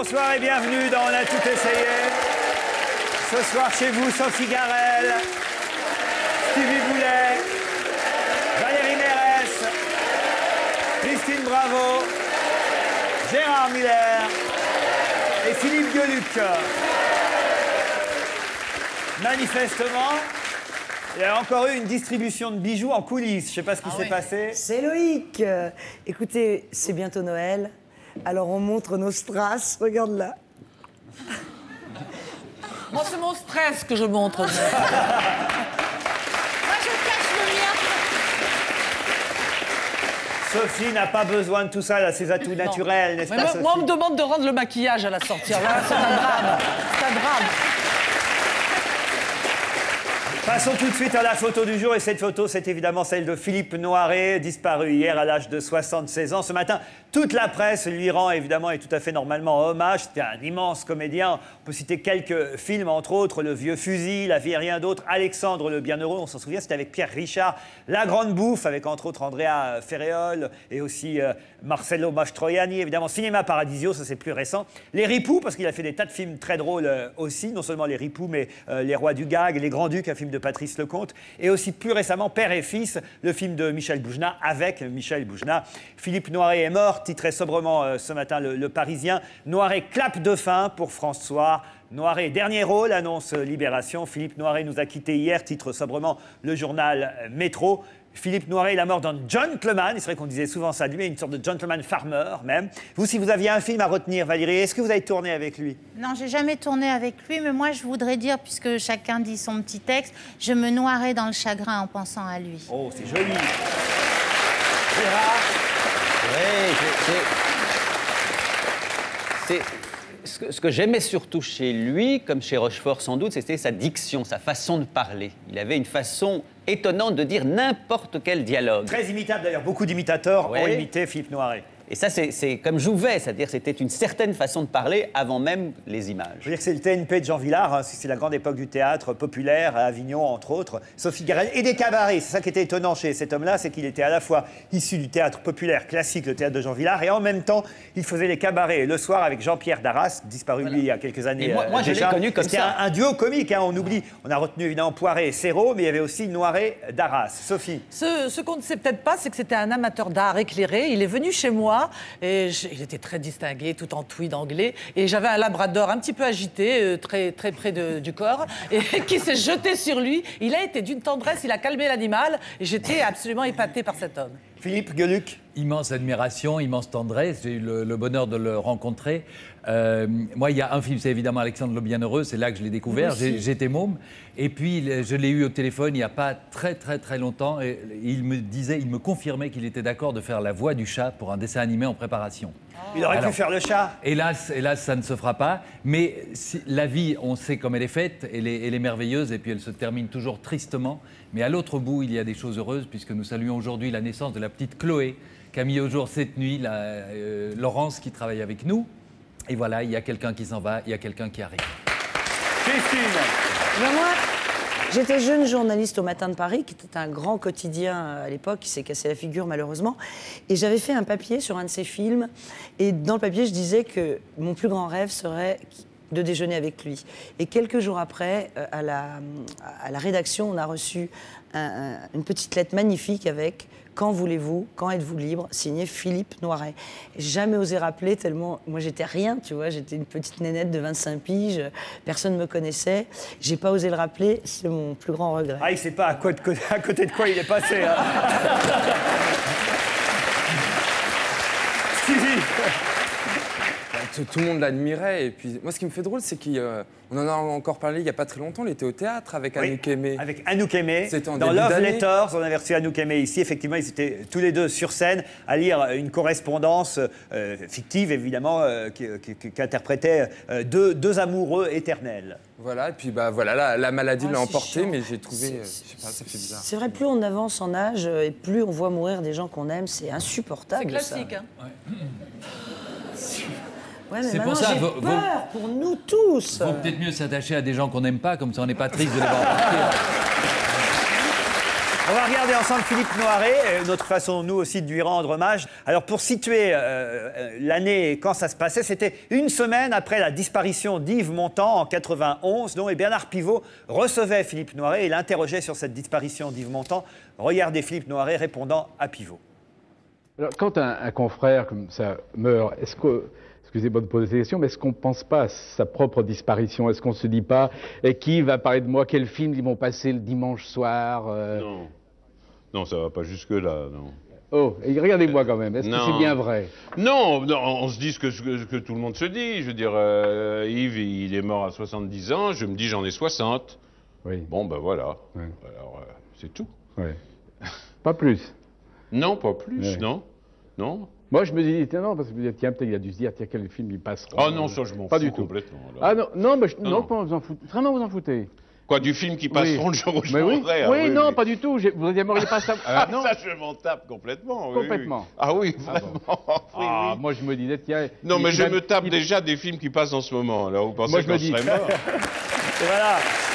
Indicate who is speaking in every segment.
Speaker 1: Bonsoir et bienvenue dans On a tout essayé. Ce soir chez vous, Sophie Garel, Stevie Boulet, Valérie Mérès, Christine Bravo, Gérard Miller et Philippe Gueluc. Manifestement, il y a encore eu une distribution de bijoux en coulisses. Je ne sais pas ce qui s'est passé.
Speaker 2: C'est Loïc. Écoutez, c'est bientôt Noël. Alors on montre nos strass. Regarde là.
Speaker 3: Moi, c'est mon stress que je montre. Moi, je cache le mien.
Speaker 1: Sophie n'a pas besoin de tout ça, elle a ses atouts naturels, n'est-ce pas, Sophie?
Speaker 3: Moi, on me demande de rendre le maquillage à la sortie. Alors là, c'est un drame. C'est un drame.
Speaker 1: Passons tout de suite à la photo du jour. Et cette photo, c'est évidemment celle de Philippe Noiret, disparu hier à l'âge de 76 ans. Ce matin, toute la presse lui rend évidemment et tout à fait normalement hommage. C'était un immense comédien. On peut citer quelques films, entre autres Le Vieux Fusil, La vie et rien d'autre, Alexandre le Bienheureux, on s'en souvient, c'était avec Pierre Richard. La Grande Bouffe, avec entre autres Andrea Ferréol et aussi Marcello Mastroianni. Évidemment, Cinéma Paradisio, ça c'est plus récent. Les Ripoux, parce qu'il a fait des tas de films très drôles aussi. Non seulement Les Ripoux, mais Les Rois du Gag, Les Grands-Ducs, un film de Patrice Lecomte, et aussi plus récemment Père et Fils, le film de Michel Boujna avec Michel Boujna. Philippe Noiret est mort, titrait sobrement ce matin le Parisien. Noiret clap de fin pour François. Noiret, dernier rôle, annonce Libération. Philippe Noiret nous a quittés hier, titre sobrement le journal Métro. Philippe Noiret est la mort d'un gentleman, il serait qu'on disait souvent ça de lui, une sorte de gentleman farmer même. Vous, si vous aviez un film à retenir, Valérie, est-ce que vous avez tourné avec lui?
Speaker 4: Non, j'ai jamais tourné avec lui, mais moi je voudrais dire, puisque chacun dit son petit texte, je me noierais dans le chagrin en pensant à lui.
Speaker 1: Oh, c'est joli. Gérard?
Speaker 5: Oui, ce que j'aimais surtout chez lui, comme chez Rochefort sans doute, c'était sa diction, sa façon de parler. Il avait une façon étonnante de dire n'importe quel dialogue.
Speaker 1: Très imitable d'ailleurs, beaucoup d'imitateurs ont imité Philippe Noiret.
Speaker 5: Et ça, c'est comme Jouvet, c'est-à-dire c'était une certaine façon de parler avant même les images.
Speaker 1: Je veux dire que c'est le TNP de Jean Villard, hein, c'est la grande époque du théâtre populaire, à Avignon entre autres, Sophie Garel, et des cabarets. C'est ça qui était étonnant chez cet homme-là, c'est qu'il était à la fois issu du théâtre populaire classique, le théâtre de Jean Villard, et en même temps, il faisait les cabarets le soir avec Jean-Pierre Darras, disparu lui il y a quelques années.
Speaker 5: Et moi je l'ai connu comme ça.
Speaker 1: C'était un duo comique, hein, on oublie. On a retenu évidemment Poiret et Serrault, mais il y avait aussi Noiret, Darras. Sophie.
Speaker 3: Ce qu'on ne sait peut-être pas, c'est que c'était un amateur d'art éclairé. Il est venu chez moi et il était très distingué, tout en tweed anglais. Et j'avais un labrador un petit peu agité, très près du corps, et qui s'est jeté sur lui. Il a été d'une tendresse, il a calmé l'animal. Et j'étais absolument épatée par cet homme.
Speaker 1: Philippe Gueluc.
Speaker 6: Immense admiration, immense tendresse. J'ai eu le bonheur de le rencontrer. Moi, il y a un film, c'est évidemment Alexandre le Bienheureux. C'est là que je l'ai découvert. J'étais môme. Et puis, je l'ai eu au téléphone il n'y a pas très longtemps. Et il me confirmait qu'il était d'accord de faire la voix du chat pour un dessin animé en préparation.
Speaker 1: Il aurait pu faire le chat.
Speaker 6: Hélas, ça ne se fera pas. Mais la vie, on sait comme elle est faite. Elle est merveilleuse et puis elle se termine toujours tristement. Mais à l'autre bout, il y a des choses heureuses puisque nous saluons aujourd'hui la naissance de la petite Chloé qui a mis au jour cette nuit Laurence qui travaille avec nous. Et voilà, il y a quelqu'un qui s'en va, il y a quelqu'un qui arrive.
Speaker 1: Christine.
Speaker 2: Ben moi, j'étais jeune journaliste au Matin de Paris, qui était un grand quotidien à l'époque, qui s'est cassé la figure malheureusement. Et j'avais fait un papier sur un de ses films. Et dans le papier, je disais que mon plus grand rêve serait de déjeuner avec lui. Et quelques jours après, à la rédaction, on a reçu une petite lettre magnifique avec « Quand voulez-vous, quand êtes-vous libre ?» signé Philippe Noiret. J'ai jamais osé rappeler tellement... Moi, j'étais rien, tu vois. J'étais une petite nénette de 25 piges. Personne ne me connaissait. J'ai pas osé le rappeler. C'est mon plus grand regret.
Speaker 1: Ah, il sait pas à côté de quoi il est passé. Hein. Stevie.
Speaker 7: Tout le monde l'admirait. Et puis, moi, ce qui me fait drôle, c'est qu'on en a encore parlé il n'y a pas très longtemps. Il était au théâtre avec Anouk Aimée.
Speaker 1: Avec Anouk Aimée.
Speaker 7: Dans
Speaker 1: Love Letters, on avait reçu Anouk Aimée ici. Effectivement, ils étaient tous les deux sur scène à lire une correspondance fictive, évidemment, qu'interprétaient deux amoureux éternels.
Speaker 7: Voilà, et puis voilà, la maladie l'a emporté, mais j'ai trouvé... je sais pas, ça fait bizarre.
Speaker 2: C'est vrai, plus on avance en âge et plus on voit mourir des gens qu'on aime, c'est insupportable.
Speaker 3: C'est classique,
Speaker 2: ça.
Speaker 3: Hein.
Speaker 2: Ouais, mais
Speaker 6: C'est
Speaker 2: maintenant,
Speaker 6: pour ça,
Speaker 2: j'ai peur pour nous tous.
Speaker 6: Il vaut peut-être mieux s'attacher à des gens qu'on n'aime pas, comme ça on n'est pas triste de les voir partir.
Speaker 1: On va regarder ensemble Philippe Noiret, notre façon, nous aussi, de lui rendre hommage. Alors, pour situer l'année et quand ça se passait, c'était une semaine après la disparition d'Yves Montand en 91, dont Bernard Pivot recevait Philippe Noiret et l'interrogeait sur cette disparition d'Yves Montand. Regardez Philippe Noiret répondant à Pivot.
Speaker 8: Alors, quand un confrère comme ça meurt, est-ce que... Excusez-moi de poser cette question, mais est-ce qu'on ne pense pas à sa propre disparition? Est-ce qu'on ne se dit pas qui va parler de moi? Quel film ils vont passer le dimanche soir?
Speaker 9: Non. Non, ça va pas jusque-là, non.
Speaker 8: Oh, et regardez-moi quand même, est-ce que c'est bien vrai?
Speaker 9: Non, non, on se dit ce que tout le monde se dit. Je veux dire, Yves, il est mort à 70 ans, je me dis j'en ai 60.
Speaker 8: Oui.
Speaker 9: Bon, ben voilà.
Speaker 8: Oui.
Speaker 9: Alors, c'est tout.
Speaker 8: Oui. Pas plus?
Speaker 9: Non, pas plus,
Speaker 8: Oui.
Speaker 9: non. Non.
Speaker 8: Moi, je me dis, tiens, non, parce que tiens, peut-être il a dû se dire, tiens, quel film il passera.
Speaker 9: Ah non, ça, je m'en fous
Speaker 8: pas du tout.
Speaker 9: Complètement. Là.
Speaker 8: Ah non, non, mais
Speaker 9: Non.
Speaker 8: pas vous en foutez. Vraiment, vous en foutez.
Speaker 9: Quoi, du film qui passeront le jour où je
Speaker 8: Mais oui.
Speaker 9: mourrai,
Speaker 8: Oui,
Speaker 9: oui,
Speaker 8: non,
Speaker 9: oui.
Speaker 8: pas du tout. Vous n'aimeriez pas ça. Non.
Speaker 9: Ça, je m'en tape complètement. Oui,
Speaker 8: Complètement.
Speaker 9: Oui. Ah oui, vraiment. Oui,
Speaker 8: Ah,
Speaker 9: oui.
Speaker 8: moi, je me disais, tiens.
Speaker 9: Non, mais
Speaker 8: il
Speaker 9: je
Speaker 8: va-
Speaker 9: me tape
Speaker 8: il-
Speaker 9: déjà des films qui passent en ce moment. Là, vous pensez
Speaker 8: Moi, je
Speaker 9: qu'on
Speaker 8: me dis.
Speaker 9: serait mort?
Speaker 1: Et voilà.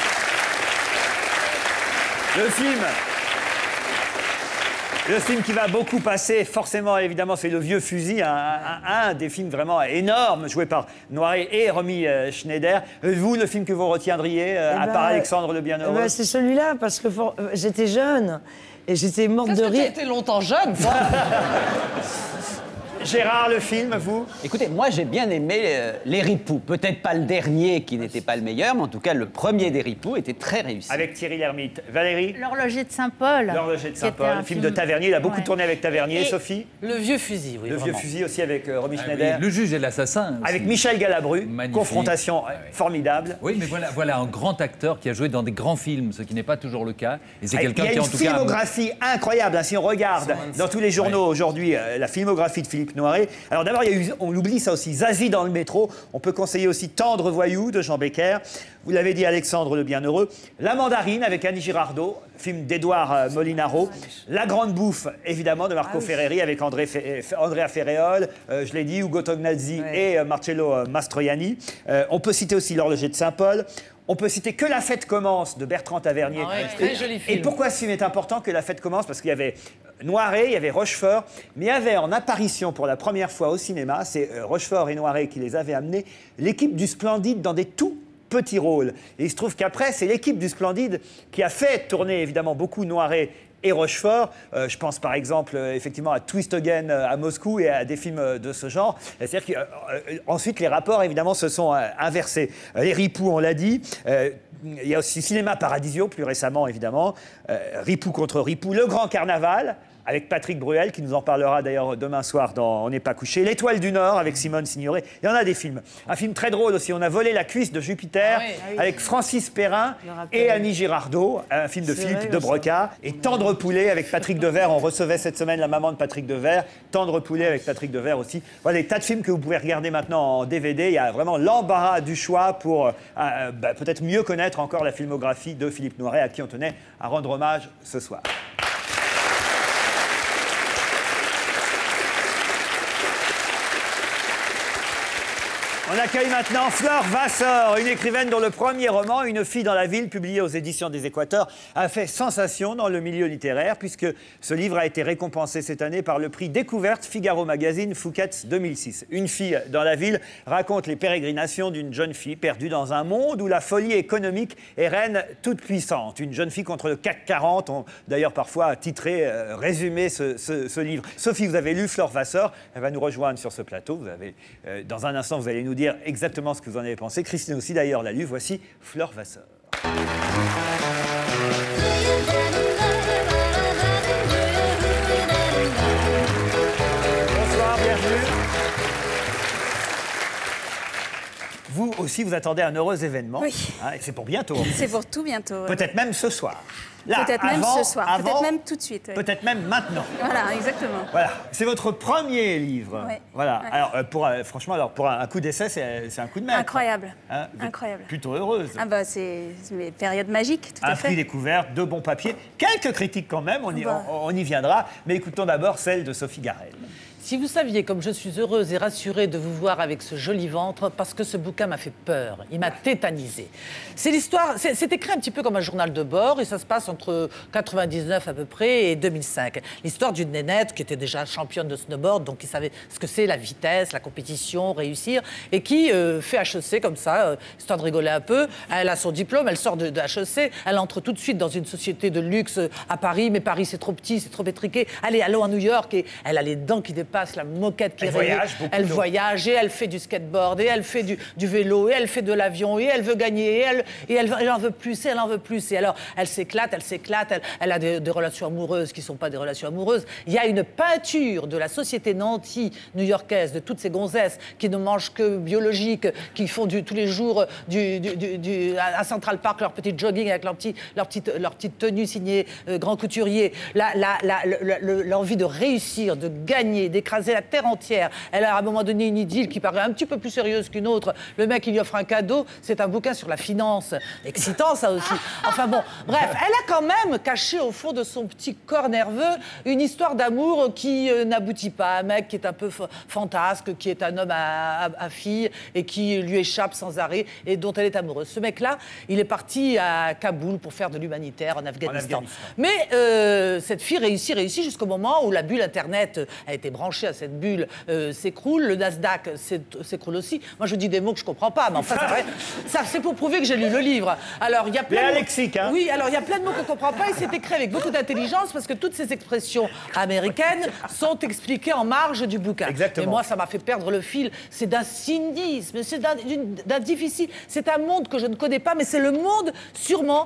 Speaker 1: Le film qui va beaucoup passer, forcément, évidemment, c'est Le Vieux Fusil, un des films vraiment énormes, joué par Noiret et Romy Schneider. Vous, le film que vous retiendriez, à part Alexandre le Bienheureux?
Speaker 2: C'est celui-là, parce que j'étais jeune et j'étais morte de
Speaker 3: Qu'est-ce que tu as
Speaker 2: rire.
Speaker 3: été longtemps jeune, toi?
Speaker 1: Gérard, le film, vous?
Speaker 5: Écoutez, moi j'ai bien aimé Les Ripoux. Peut-être pas le dernier qui n'était pas le meilleur, mais en tout cas le premier des Ripoux était très réussi.
Speaker 1: Avec Thierry Lhermitte. Valérie?
Speaker 4: L'horloger de Saint-Paul.
Speaker 1: L'Horloger de
Speaker 4: qui était
Speaker 1: Saint-Paul,
Speaker 4: un
Speaker 1: le film de Tavernier. Il a beaucoup
Speaker 4: Ouais.
Speaker 1: tourné avec Tavernier.
Speaker 4: Et-
Speaker 1: Sophie?
Speaker 3: Le vieux fusil, oui.
Speaker 1: Le Vieux
Speaker 3: vraiment.
Speaker 1: Fusil aussi avec Romy
Speaker 6: Ah
Speaker 1: Schneider.
Speaker 6: oui, Le Juge et l'Assassin. aussi.
Speaker 1: Avec Michel Galabru.
Speaker 6: Magnifique.
Speaker 1: Confrontation formidable.
Speaker 6: Oui, mais voilà un grand acteur qui a joué dans des grands films, ce qui n'est pas toujours le cas. Et c'est
Speaker 1: Il y
Speaker 6: quelqu'un
Speaker 1: a
Speaker 6: qui,
Speaker 1: une
Speaker 6: en tout cas.
Speaker 1: filmographie incroyable, hein, si on regarde dans tous les journaux aujourd'hui la filmographie de Philippe Noiret. Alors d'abord, il y a eu, on oublie ça aussi, Zazie dans le métro. On peut conseiller aussi Tendre voyou de Jean Becker. Vous l'avez dit, Alexandre le Bienheureux. La Mandarine avec Annie Girardot, film d'Édouard Molinaro. La Grande Bouffe, évidemment, de Marco Ferreri avec Andrea Ferréol, je l'ai dit, Ugo Tognazzi et Marcello Mastroianni. On peut citer aussi L'Horloger de Saint-Paul. On peut citer Que la fête commence de Bertrand Tavernier.
Speaker 3: Ah ouais, très joli film.
Speaker 1: Et pourquoi ce film est important, Que la fête commence? Parce qu'il y avait Noiret, il y avait Rochefort, mais il y avait en apparition pour la première fois au cinéma, c'est Rochefort et Noiret qui les avaient amenés, l'équipe du Splendide dans des tout petits rôles. Et il se trouve qu'après, c'est l'équipe du Splendide qui a fait tourner évidemment beaucoup Noiret et Rochefort. Je pense par exemple effectivement à Twist Again à Moscou et à des films de ce genre. C'est-à-dire qu'ensuite les rapports évidemment se sont inversés. Les Ripoux, on l'a dit. Il y a aussi Cinéma Paradisio plus récemment évidemment. Ripoux contre Ripoux. Le Grand Carnaval avec Patrick Bruel, qui nous en parlera d'ailleurs demain soir dans On n'est pas couché. L'Étoile du Nord avec Simone Signoret. Il y en a des films. Un film très drôle aussi. On a volé la cuisse de Jupiter avec Francis Perrin et Annie Girardot. Un film de Philippe de Broca. Et Tendre poulet avec Patrick Devers. On recevait cette semaine la maman de Patrick Devers. Tendre poulet avec Patrick Devers aussi. Voilà des tas de films que vous pouvez regarder maintenant en DVD. Il y a vraiment l'embarras du choix pour peut-être mieux connaître encore la filmographie de Philippe Noiret, à qui on tenait à rendre hommage ce soir. On accueille maintenant Flore Vassor, une écrivaine dont le premier roman, Une fille dans la ville, publié aux éditions des Équateurs, a fait sensation dans le milieu littéraire, puisque ce livre a été récompensé cette année par le prix Découverte Figaro Magazine Fouquet's 2006. Une fille dans la ville raconte les pérégrinations d'une jeune fille perdue dans un monde où la folie économique est reine toute puissante. Une jeune fille contre le CAC 40, on d'ailleurs parfois titré, résumé ce livre. Sophie, vous avez lu Flore Vassor, elle va nous rejoindre sur ce plateau. Vous avez, dans un instant, vous allez nous dire exactement ce que vous en avez pensé. Christine aussi d'ailleurs l'a lu. Voici Flore Vassor. Bonsoir, bienvenue. Vous aussi, vous attendez un heureux événement.
Speaker 10: Oui.
Speaker 1: Hein, et c'est pour bientôt.
Speaker 10: C'est pour tout bientôt.
Speaker 1: Peut-être même ce soir. Là,
Speaker 10: Peut-être même
Speaker 1: avant-
Speaker 10: ce soir,
Speaker 1: avant,
Speaker 10: peut-être même tout de suite. Oui.
Speaker 1: Peut-être même maintenant.
Speaker 10: Voilà, exactement.
Speaker 1: Voilà, c'est votre premier livre.
Speaker 10: Ouais.
Speaker 1: Voilà.
Speaker 10: Ouais.
Speaker 1: Alors, franchement, alors pour un coup d'essai, c'est un coup de maître.
Speaker 10: Incroyable.
Speaker 1: Hein, vous êtes
Speaker 10: Incroyable.
Speaker 1: Plutôt heureuse.
Speaker 10: Ah bah c'est mes périodes magiques, tout
Speaker 1: Un
Speaker 10: à fait.
Speaker 1: prix découverte, de bons papiers, quelques critiques quand même, on y
Speaker 10: Bah.
Speaker 1: viendra. Mais écoutons d'abord celle de Sophie Garel.
Speaker 3: Si vous saviez comme je suis heureuse et rassurée de vous voir avec ce joli ventre, parce que ce bouquin m'a fait peur, il m'a tétanisée. C'est l'histoire, c'est écrit un petit peu comme un journal de bord et ça se passe entre 99 à peu près et 2005. L'histoire d'une nénette qui était déjà championne de snowboard, donc qui savait ce que c'est la vitesse, la compétition, réussir, et qui fait HEC comme ça, histoire de rigoler un peu. Elle a son diplôme, elle sort de HEC, elle entre tout de suite dans une société de luxe à Paris, mais Paris c'est trop petit, c'est trop étriqué. Allez, allons à New York et elle a les dents qui dépassent, la moquette qui rayée. Elle voyage et elle fait du skateboard et elle fait du vélo et elle fait de l'avion et elle veut gagner et elle en veut plus et elle en veut plus. Et alors, elle s'éclate, elle a des relations amoureuses qui ne sont pas des relations amoureuses. Il y a une peinture de la société nantie new-yorkaise, de toutes ces gonzesses qui ne mangent que biologique, qui font tous les jours à Central Park leur petit jogging avec leur petite tenue signée grand couturier. L'envie de réussir, de gagner, d'écraser la terre entière. Elle a à un moment donné une idylle qui paraît un petit peu plus sérieuse qu'une autre. Le mec, il lui offre un cadeau. C'est un bouquin sur la finance. Excitant, ça aussi. Enfin bon, bref, elle a quand même caché au fond de son petit corps nerveux une histoire d'amour qui n'aboutit pas. Un mec qui est un peu fantasque, qui est un homme à fille et qui lui échappe sans arrêt et dont elle est amoureuse. Ce mec-là, il est parti à Kaboul pour faire de l'humanitaire en Afghanistan. Mais cette fille réussit jusqu'au moment où la bulle Internet a été branchée à cette bulle, s'écroule, le Nasdaq s'écroule aussi. Moi, je vous dis des mots que je ne comprends pas, mais enfin, c'est vrai. Ça, c'est pour prouver que j'ai lu le livre. Alors, il y a plein de
Speaker 1: lexique, hein.
Speaker 3: Oui, alors il y a plein de mots qu'on ne comprend pas et c'est écrit avec beaucoup d'intelligence parce que toutes ces expressions américaines sont expliquées en marge du bouquin.
Speaker 1: Exactement.
Speaker 3: Et moi, ça m'a fait perdre le fil. C'est d'un cynisme, c'est d'un difficile. C'est un monde que je ne connais pas, mais c'est le monde sûrement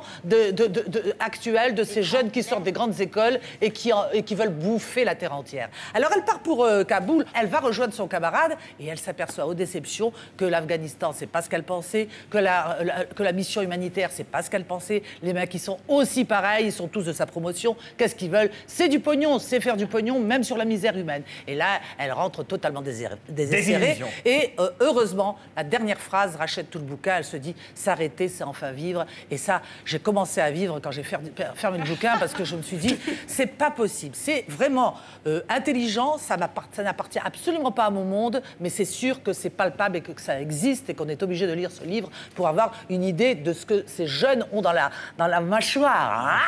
Speaker 3: actuel de ces jeunes qui sortent des grandes écoles et qui veulent bouffer la terre entière. Alors elle part pour Kaboul, elle va rejoindre son camarade et elle s'aperçoit aux déceptions que l'Afghanistan, c'est pas ce qu'elle pensait, que la mission humanitaire, c'est pas ce qu'elle pensait. Les mecs, ils sont aussi pareils, ils sont tous de sa promotion. Qu'est-ce qu'ils veulent? C'est du pognon, c'est faire du pognon, même sur la misère humaine. Et là, elle rentre totalement désespérée. Et heureusement, la dernière phrase rachète tout le bouquin. Elle se dit, s'arrêter, c'est enfin vivre. Et ça, j'ai commencé à vivre quand j'ai fermé le bouquin parce que je me suis dit, c'est pas possible. C'est vraiment intelligent, ça n'appartient absolument pas à mon monde, mais c'est sûr que c'est palpable et que ça existe et qu'on est obligé de lire ce livre pour avoir une idée de ce que ces jeunes ont dans la mâchoire.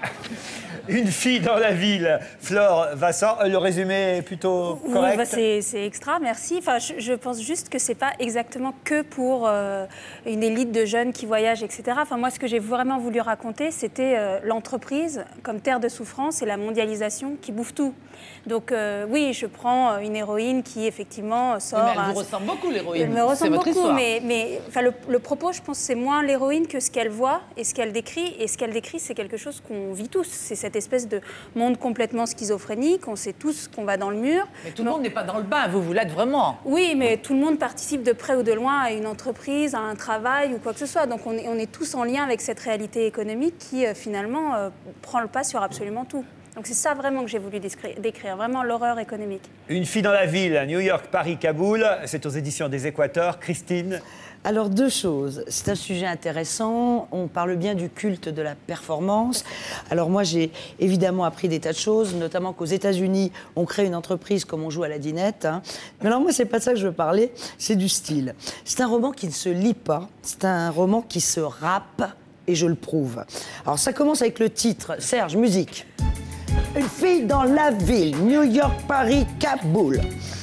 Speaker 1: Une fille dans la ville, Flore Vincent, le résumé est plutôt correct.
Speaker 10: Oui, c'est extra, merci. Enfin, je pense juste que c'est pas exactement que pour une élite de jeunes qui voyagent, etc. Enfin, moi, ce que j'ai vraiment voulu raconter, c'était l'entreprise comme terre de souffrance et la mondialisation qui bouffe tout. Donc oui, je prends une héroïne qui effectivement sort...
Speaker 3: Oui, mais elle vous ressemble beaucoup, l'héroïne.
Speaker 10: Elle me ressemble beaucoup,
Speaker 3: histoire.
Speaker 10: mais enfin, le propos, je pense, c'est moins l'héroïne que ce qu'elle voit et ce qu'elle décrit. Et ce qu'elle décrit, c'est quelque chose qu'on vit tous. C'est cette espèce de monde complètement schizophrénique. On sait tous qu'on va dans le mur.
Speaker 3: Mais tout le monde n'est pas dans le bain, vous l'êtes vraiment.
Speaker 10: Oui, mais tout le monde participe de près ou de loin à une entreprise, à un travail ou quoi que ce soit. Donc on est tous en lien avec cette réalité économique qui, finalement, prend le pas sur absolument tout. Donc c'est ça vraiment que j'ai voulu décrire, vraiment l'horreur économique.
Speaker 1: Une fille dans la ville, New York, Paris, Kaboul, c'est aux éditions des Équateurs. Christine?
Speaker 2: Alors, deux choses. C'est un sujet intéressant. On parle bien du culte de la performance. Alors moi, j'ai évidemment appris des tas de choses, notamment qu'aux États-Unis, on crée une entreprise comme on joue à la dinette. Hein. Mais alors moi, c'est pas de ça que je veux parler, c'est du style. C'est un roman qui ne se lit pas. C'est un roman qui se rappe, et je le prouve. Alors ça commence avec le titre. Serge, musique. Une fille dans la ville, New York, Paris, Kaboul.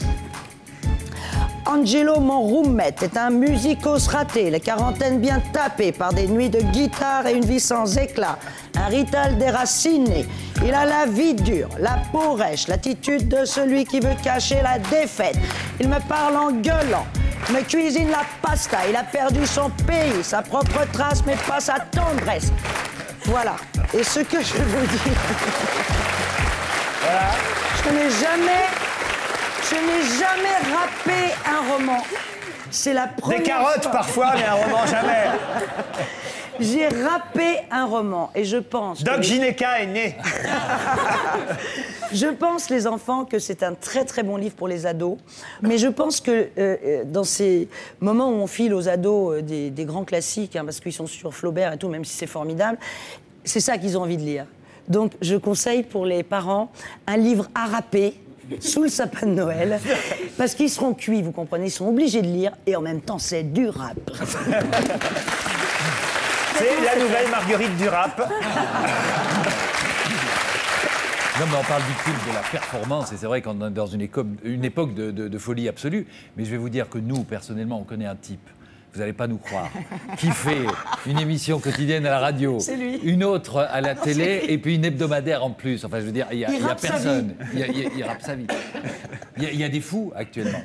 Speaker 2: Angelo, mon roommate, est un musicos raté, la quarantaine bien tapée par des nuits de guitare et une vie sans éclat. Un rital déraciné. Il a la vie dure, la peau rêche, l'attitude de celui qui veut cacher la défaite. Il me parle en gueulant, me cuisine la pasta. Il a perdu son pays, sa propre trace, mais pas sa tendresse. Voilà. Et ce que je vous dis... Voilà. Je n'ai jamais rappé un roman. C'est la première
Speaker 1: Des carottes
Speaker 2: fois.
Speaker 1: Parfois, mais un roman jamais.
Speaker 2: J'ai rappé un roman et je pense...
Speaker 1: Doc Gineca est né.
Speaker 2: Je pense, les enfants, que c'est un très très bon livre pour les ados. Mais je pense que dans ces moments où on file aux ados des grands classiques, hein, parce qu'ils sont sur Flaubert et tout, même si c'est formidable, c'est ça qu'ils ont envie de lire. Donc je conseille pour les parents un livre à râper, sous le sapin de Noël, parce qu'ils seront cuits, vous comprenez, ils sont obligés de lire, et en même temps, c'est du rap.
Speaker 1: C'est la nouvelle Marguerite du rap.
Speaker 6: Non, mais on parle du culte de la performance, et c'est vrai qu'on est dans une époque de folie absolue. Mais je vais vous dire que nous, personnellement, on connaît un type, vous n'allez pas nous croire, qui fait une émission quotidienne à la radio, une autre à la télé, et puis une hebdomadaire en plus. Enfin, je veux dire, il n'y a personne. Il rappe sa vie. Il y a des fous actuellement.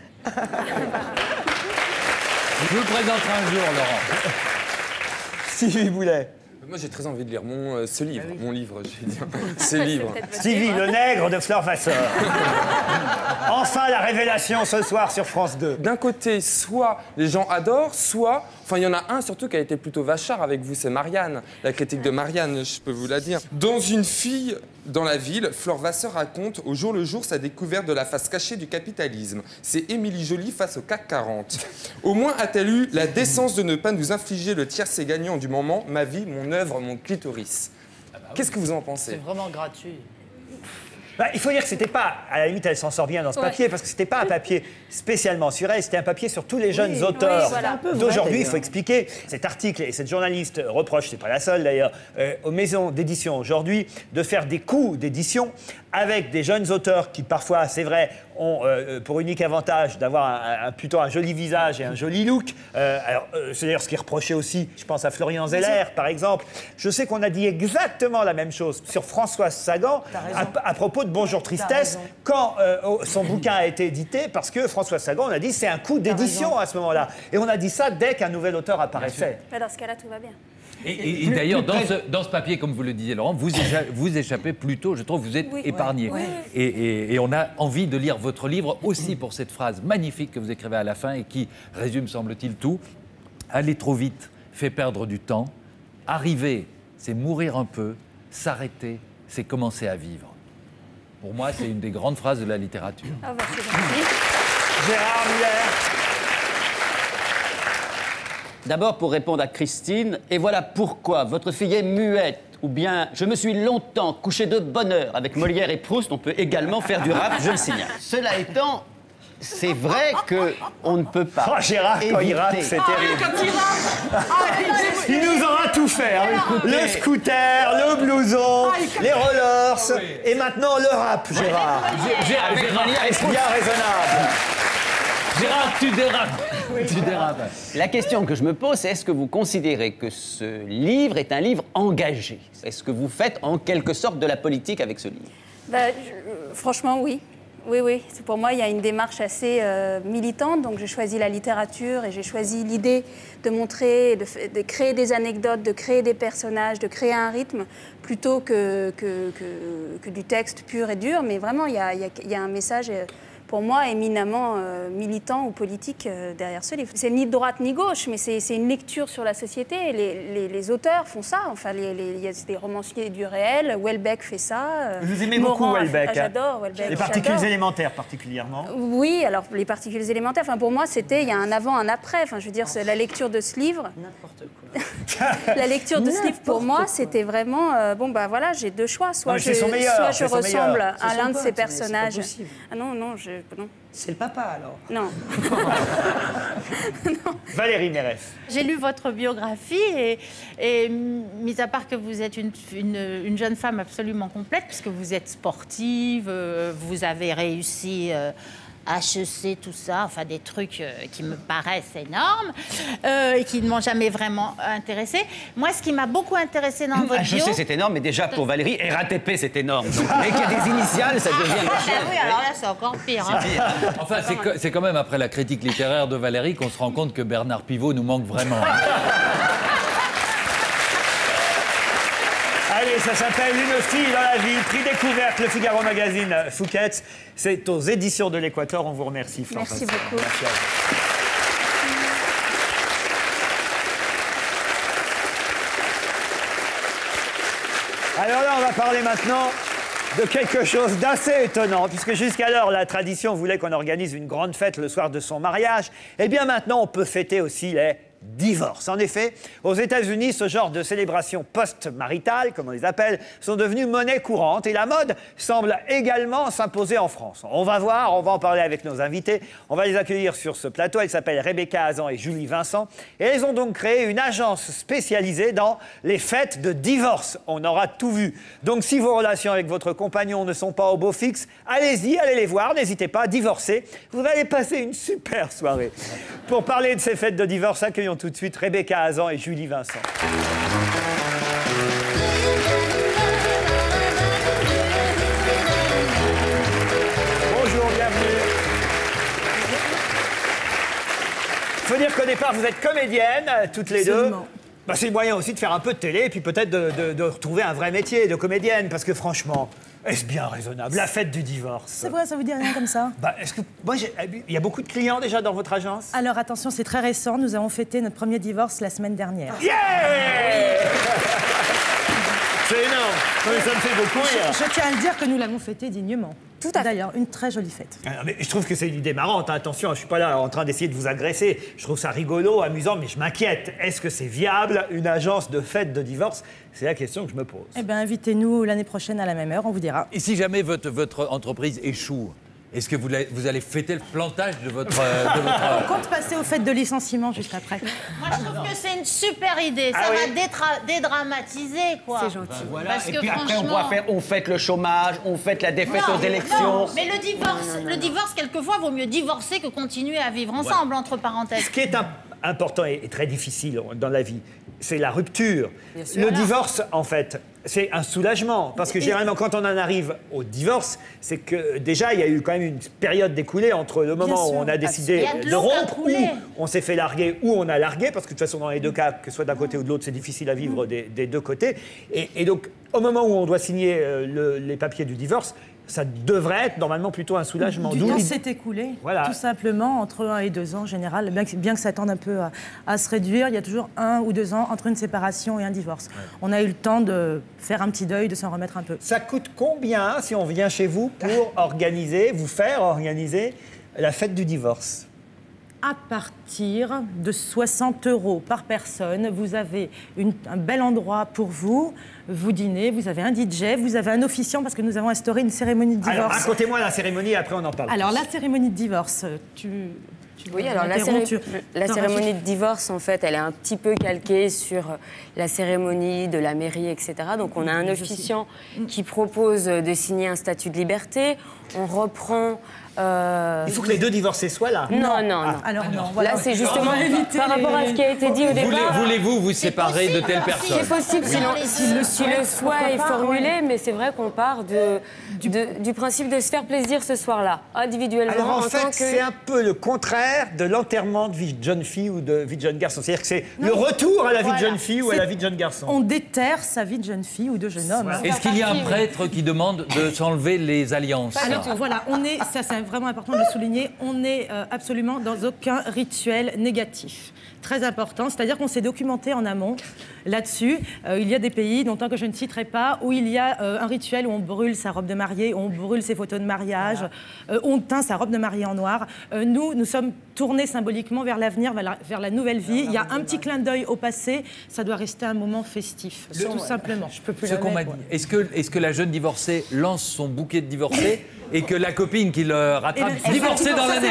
Speaker 6: Je vous présenterai un jour, Laurent.
Speaker 1: Stevie Boulet.
Speaker 7: Moi, j'ai très envie de lire ce livre, mon livre, je vais dire. Ce livre.
Speaker 1: Stevie, le nègre de Fleur Vasseur. Enfin, la révélation ce soir sur France 2.
Speaker 7: D'un côté, soit les gens adorent, soit... Enfin, il y en a un surtout qui a été plutôt vachard avec vous, c'est Marianne. La critique de Marianne, je peux vous la dire. Dans Une fille dans la ville, Fleur Vasseur raconte au jour le jour sa découverte de la face cachée du capitalisme. C'est Émilie Joly face au CAC 40. Au moins a-t-elle eu la décence de ne pas nous infliger le tiercé gagnant du moment, ma vie, mon œuvre, mon clitoris. Qu'est-ce que vous en pensez?
Speaker 3: C'est vraiment gratuit.
Speaker 1: Bah, il faut dire que c'était pas, à la limite, elle s'en sort bien dans ce papier, parce que c'était pas un papier spécialement sur elle, c'était un papier sur tous les jeunes auteurs d'aujourd'hui. Il faut expliquer, cet article et cette journaliste reproche, c'est pas la seule d'ailleurs, aux maisons d'édition aujourd'hui, de faire des coups d'édition avec des jeunes auteurs qui parfois, c'est vrai, ont pour unique avantage d'avoir plutôt un joli visage et un joli look. C'est d'ailleurs ce qui est reproché aussi, je pense à Florian Zeller, par exemple. Je sais qu'on a dit exactement la même chose sur Françoise Sagan à propos de Bonjour Tristesse, quand son bouquin a été édité, parce que Françoise Sagan, on a dit c'est un coup d'édition à ce moment-là. Et on a dit ça dès qu'un nouvel auteur apparaissait.
Speaker 10: Bah, dans ce cas-là, tout va bien.
Speaker 6: Et d'ailleurs, dans ce papier, comme vous le disiez, Laurent, vous échappez plutôt, je trouve, vous êtes épargné.
Speaker 10: Oui.
Speaker 6: Et on a envie de lire votre livre aussi pour cette phrase magnifique que vous écrivez à la fin et qui résume, semble-t-il, tout. Aller trop vite fait perdre du temps. Arriver, c'est mourir un peu. S'arrêter, c'est commencer à vivre. Pour moi, c'est une des grandes phrases de la littérature.
Speaker 10: Ah bah, c'est gentil.
Speaker 1: Gérard Miller.
Speaker 5: D'abord, pour répondre à Christine, et voilà pourquoi votre fille est muette, ou bien je me suis longtemps couché de bonne heure avec Molière et Proust, on peut également faire du rap, je le signale. Cela étant, c'est vrai qu'on ne peut pas.
Speaker 1: Oh, Gérard, quand il rappe, c'est terrible. Il nous aura tout fait. Hein. Le scooter, le blouson, les rollers, et maintenant le rap, Gérard.
Speaker 6: Gérard,
Speaker 1: est-ce bien raisonnable?
Speaker 6: Gérard, tu dérapes. Tu dérapes.
Speaker 5: La question que je me pose, c'est est-ce que vous considérez que ce livre est un livre engagé? Est-ce que vous faites en quelque sorte de la politique avec ce livre?
Speaker 10: Bah, franchement, oui. Oui. Pour moi, il y a une démarche assez militante. Donc, j'ai choisi la littérature et j'ai choisi l'idée de montrer, de créer des anecdotes, de créer des personnages, de créer un rythme, plutôt que du texte pur et dur. Mais vraiment, il y a un message... pour moi, éminemment militant ou politique derrière ce livre. C'est ni de droite ni gauche, mais c'est une lecture sur la société. Les auteurs font ça. Enfin, il y a des romanciers du réel. Houellebecq fait ça.
Speaker 1: Vous aimez beaucoup Houellebecq.
Speaker 10: J'adore Houellebecq.
Speaker 1: Les particules élémentaires, particulièrement.
Speaker 10: Oui, alors les particules élémentaires. Enfin, pour moi, il y a un avant, un après. Enfin, je veux dire, c'est la lecture de ce livre.
Speaker 2: N'importe quoi.
Speaker 10: La lecture de ce livre, pour moi, c'était vraiment... bon, bah voilà, j'ai deux choix. Soit je ressemble à l'un de ces personnages. Ah non, non.
Speaker 2: C'est le papa, alors.
Speaker 10: Non.
Speaker 1: Valérie Mérès.
Speaker 4: J'ai lu votre biographie et mis à part que vous êtes une jeune femme absolument complète, puisque vous êtes sportive, vous avez réussi... HEC, tout ça, enfin des trucs qui me paraissent énormes et qui ne m'ont jamais vraiment intéressée. Moi, ce qui m'a beaucoup intéressée dans votre bio...
Speaker 5: HEC, c'est énorme, mais déjà, pour Valérie, RATP, c'est énorme. Donc, dès qu'il y a des initiales, ça devient...
Speaker 4: oui, alors là, c'est encore pire. Hein.
Speaker 6: Enfin, c'est quand même après la critique littéraire de Valérie qu'on se rend compte que Bernard Pivot nous manque vraiment.
Speaker 1: Allez, ça s'appelle Une fille dans la ville, prix découverte, le Figaro Magazine Fouquet's. C'est aux éditions de l'Équateur. On vous remercie, Florent.
Speaker 10: Merci beaucoup.
Speaker 1: Merci à vous. Alors là, on va parler maintenant de quelque chose d'assez étonnant, puisque jusqu'alors, la tradition voulait qu'on organise une grande fête le soir de son mariage. Eh bien, maintenant, on peut fêter aussi les divorce. En effet, aux États-Unis, ce genre de célébrations post-maritales, comme on les appelle, sont devenues monnaie courante et la mode semble également s'imposer en France. On va voir, on va en parler avec nos invités. On va les accueillir sur ce plateau. Elles s'appellent Rebecca Hazan et Julie Vincent. Et elles ont donc créé une agence spécialisée dans les fêtes de divorce. On aura tout vu. Donc si vos relations avec votre compagnon ne sont pas au beau fixe, allez-y, allez les voir. N'hésitez pas à divorcer. Vous allez passer une super soirée. Pour parler de ces fêtes de divorce, accueillons tout de suite Rebecca Hazan et Julie Vincent. Bonjour, bienvenue. Il faut dire qu'au départ, vous êtes comédiennes, toutes les deux. Bah, c'est le moyen aussi de faire un peu de télé et puis peut-être de retrouver un vrai métier de comédienne. Parce que franchement, est-ce bien raisonnable? La fête du divorce.
Speaker 11: C'est vrai, ça vous dit rien comme ça?
Speaker 1: Bah, est-ce que moi, il y a beaucoup de clients déjà dans votre agence?
Speaker 11: Alors attention, c'est très récent. Nous avons fêté notre premier divorce la semaine dernière.
Speaker 1: Yeah! C'est énorme. Non, mais ça me fait beaucoup rire.
Speaker 11: Je tiens à le dire que nous l'avons fêté dignement. Tout à fait. D'ailleurs, une très jolie fête.
Speaker 1: Alors, mais je trouve que c'est une idée marrante. Hein. Attention, je ne suis pas là en train d'essayer de vous agresser. Je trouve ça rigolo, amusant, mais je m'inquiète. Est-ce que c'est viable, une agence de fête de divorce? C'est la question que je me pose.
Speaker 11: Eh bien, invitez-nous l'année prochaine à la même heure, on vous dira.
Speaker 6: Et si jamais votre entreprise échoue, est-ce que vous allez fêter le plantage de votre...
Speaker 11: On compte passer aux fêtes de licenciement juste après.
Speaker 4: Moi, je trouve que c'est une super idée. Ça va dédramatiser, quoi.
Speaker 11: C'est gentil.
Speaker 5: Voilà.
Speaker 4: Parce
Speaker 5: Et
Speaker 4: que
Speaker 5: puis après, on pourra faire, on fête le chômage, on fête la défaite aux élections.
Speaker 4: Non, mais le divorce, quelquefois, vaut mieux divorcer que continuer à vivre ensemble, entre parenthèses.
Speaker 1: Ce qui est important et très difficile dans la vie, c'est la rupture. Le divorce, en fait, c'est un soulagement. Parce que généralement, quand on en arrive au divorce, c'est que déjà, il y a eu quand même une période d'écoulée entre le moment où on a décidé de rompre, ou on s'est fait larguer, ou on a largué, parce que de toute façon, dans les deux cas, que ce soit d'un côté ou de l'autre, c'est difficile à vivre des deux côtés. Et donc, au moment où on doit signer les papiers du divorce, ça devrait être normalement plutôt un soulagement.
Speaker 11: Du temps s'est écoulé, tout simplement, entre 1 et 2 ans en général. Bien que ça tende un peu à se réduire, il y a toujours 1 ou 2 ans entre une séparation et un divorce. Ouais. On a eu le temps de faire un petit deuil, de s'en remettre un peu.
Speaker 1: Ça coûte combien si on vient chez vous pour vous faire organiser la fête du divorce?
Speaker 11: À partir de 60 € par personne, vous avez un bel endroit pour vous. Vous dînez, vous avez un DJ, vous avez un officiant parce que nous avons instauré une cérémonie de divorce.
Speaker 1: Alors, racontez-moi la cérémonie et après on en parle.
Speaker 11: Alors, la cérémonie de divorce,
Speaker 12: oui, alors la cérémonie de divorce, en fait, elle est un petit peu calquée sur la cérémonie de la mairie, etc. Donc, on a un officiant qui propose de signer un statut de liberté. On reprend...
Speaker 1: Il faut que les deux divorcés soient là.
Speaker 12: Non.
Speaker 11: Alors non.
Speaker 12: Voilà, c'est justement par rapport à ce qui a été dit au départ.
Speaker 6: Voulez-vous vous séparer de telle personne?
Speaker 12: C'est possible si le souhait est formulé, mais c'est vrai qu'on part du principe de se faire plaisir ce soir-là, individuellement.
Speaker 1: Alors en fait, c'est un peu le contraire de l'enterrement de vie de jeune fille ou de vie de jeune garçon. C'est-à-dire que c'est le retour à la vie de jeune fille ou à la vie de jeune garçon.
Speaker 11: On déterre sa vie de jeune fille ou de jeune homme.
Speaker 6: Est-ce qu'il y a un prêtre qui demande de s'enlever les alliances?
Speaker 11: Alors voilà, ça c'est vraiment important de le souligner, on n'est absolument dans aucun rituel négatif. Très important, c'est-à-dire qu'on s'est documenté en amont là-dessus. Il y a des pays, dont un que je ne citerai pas, où il y a un rituel où on brûle sa robe de mariée, on brûle ses photos de mariage, on teint sa robe de mariée en noir. Nous sommes tournés symboliquement vers l'avenir, vers la nouvelle vie. Il y a un petit clin d'œil au passé, ça doit rester un moment festif, tout simplement.
Speaker 6: Je peux plus. Ce qu'on m'a dit, est-ce que la jeune divorcée lance son bouquet de divorcés et que la copine qui le rattrape divorcée dans l'année?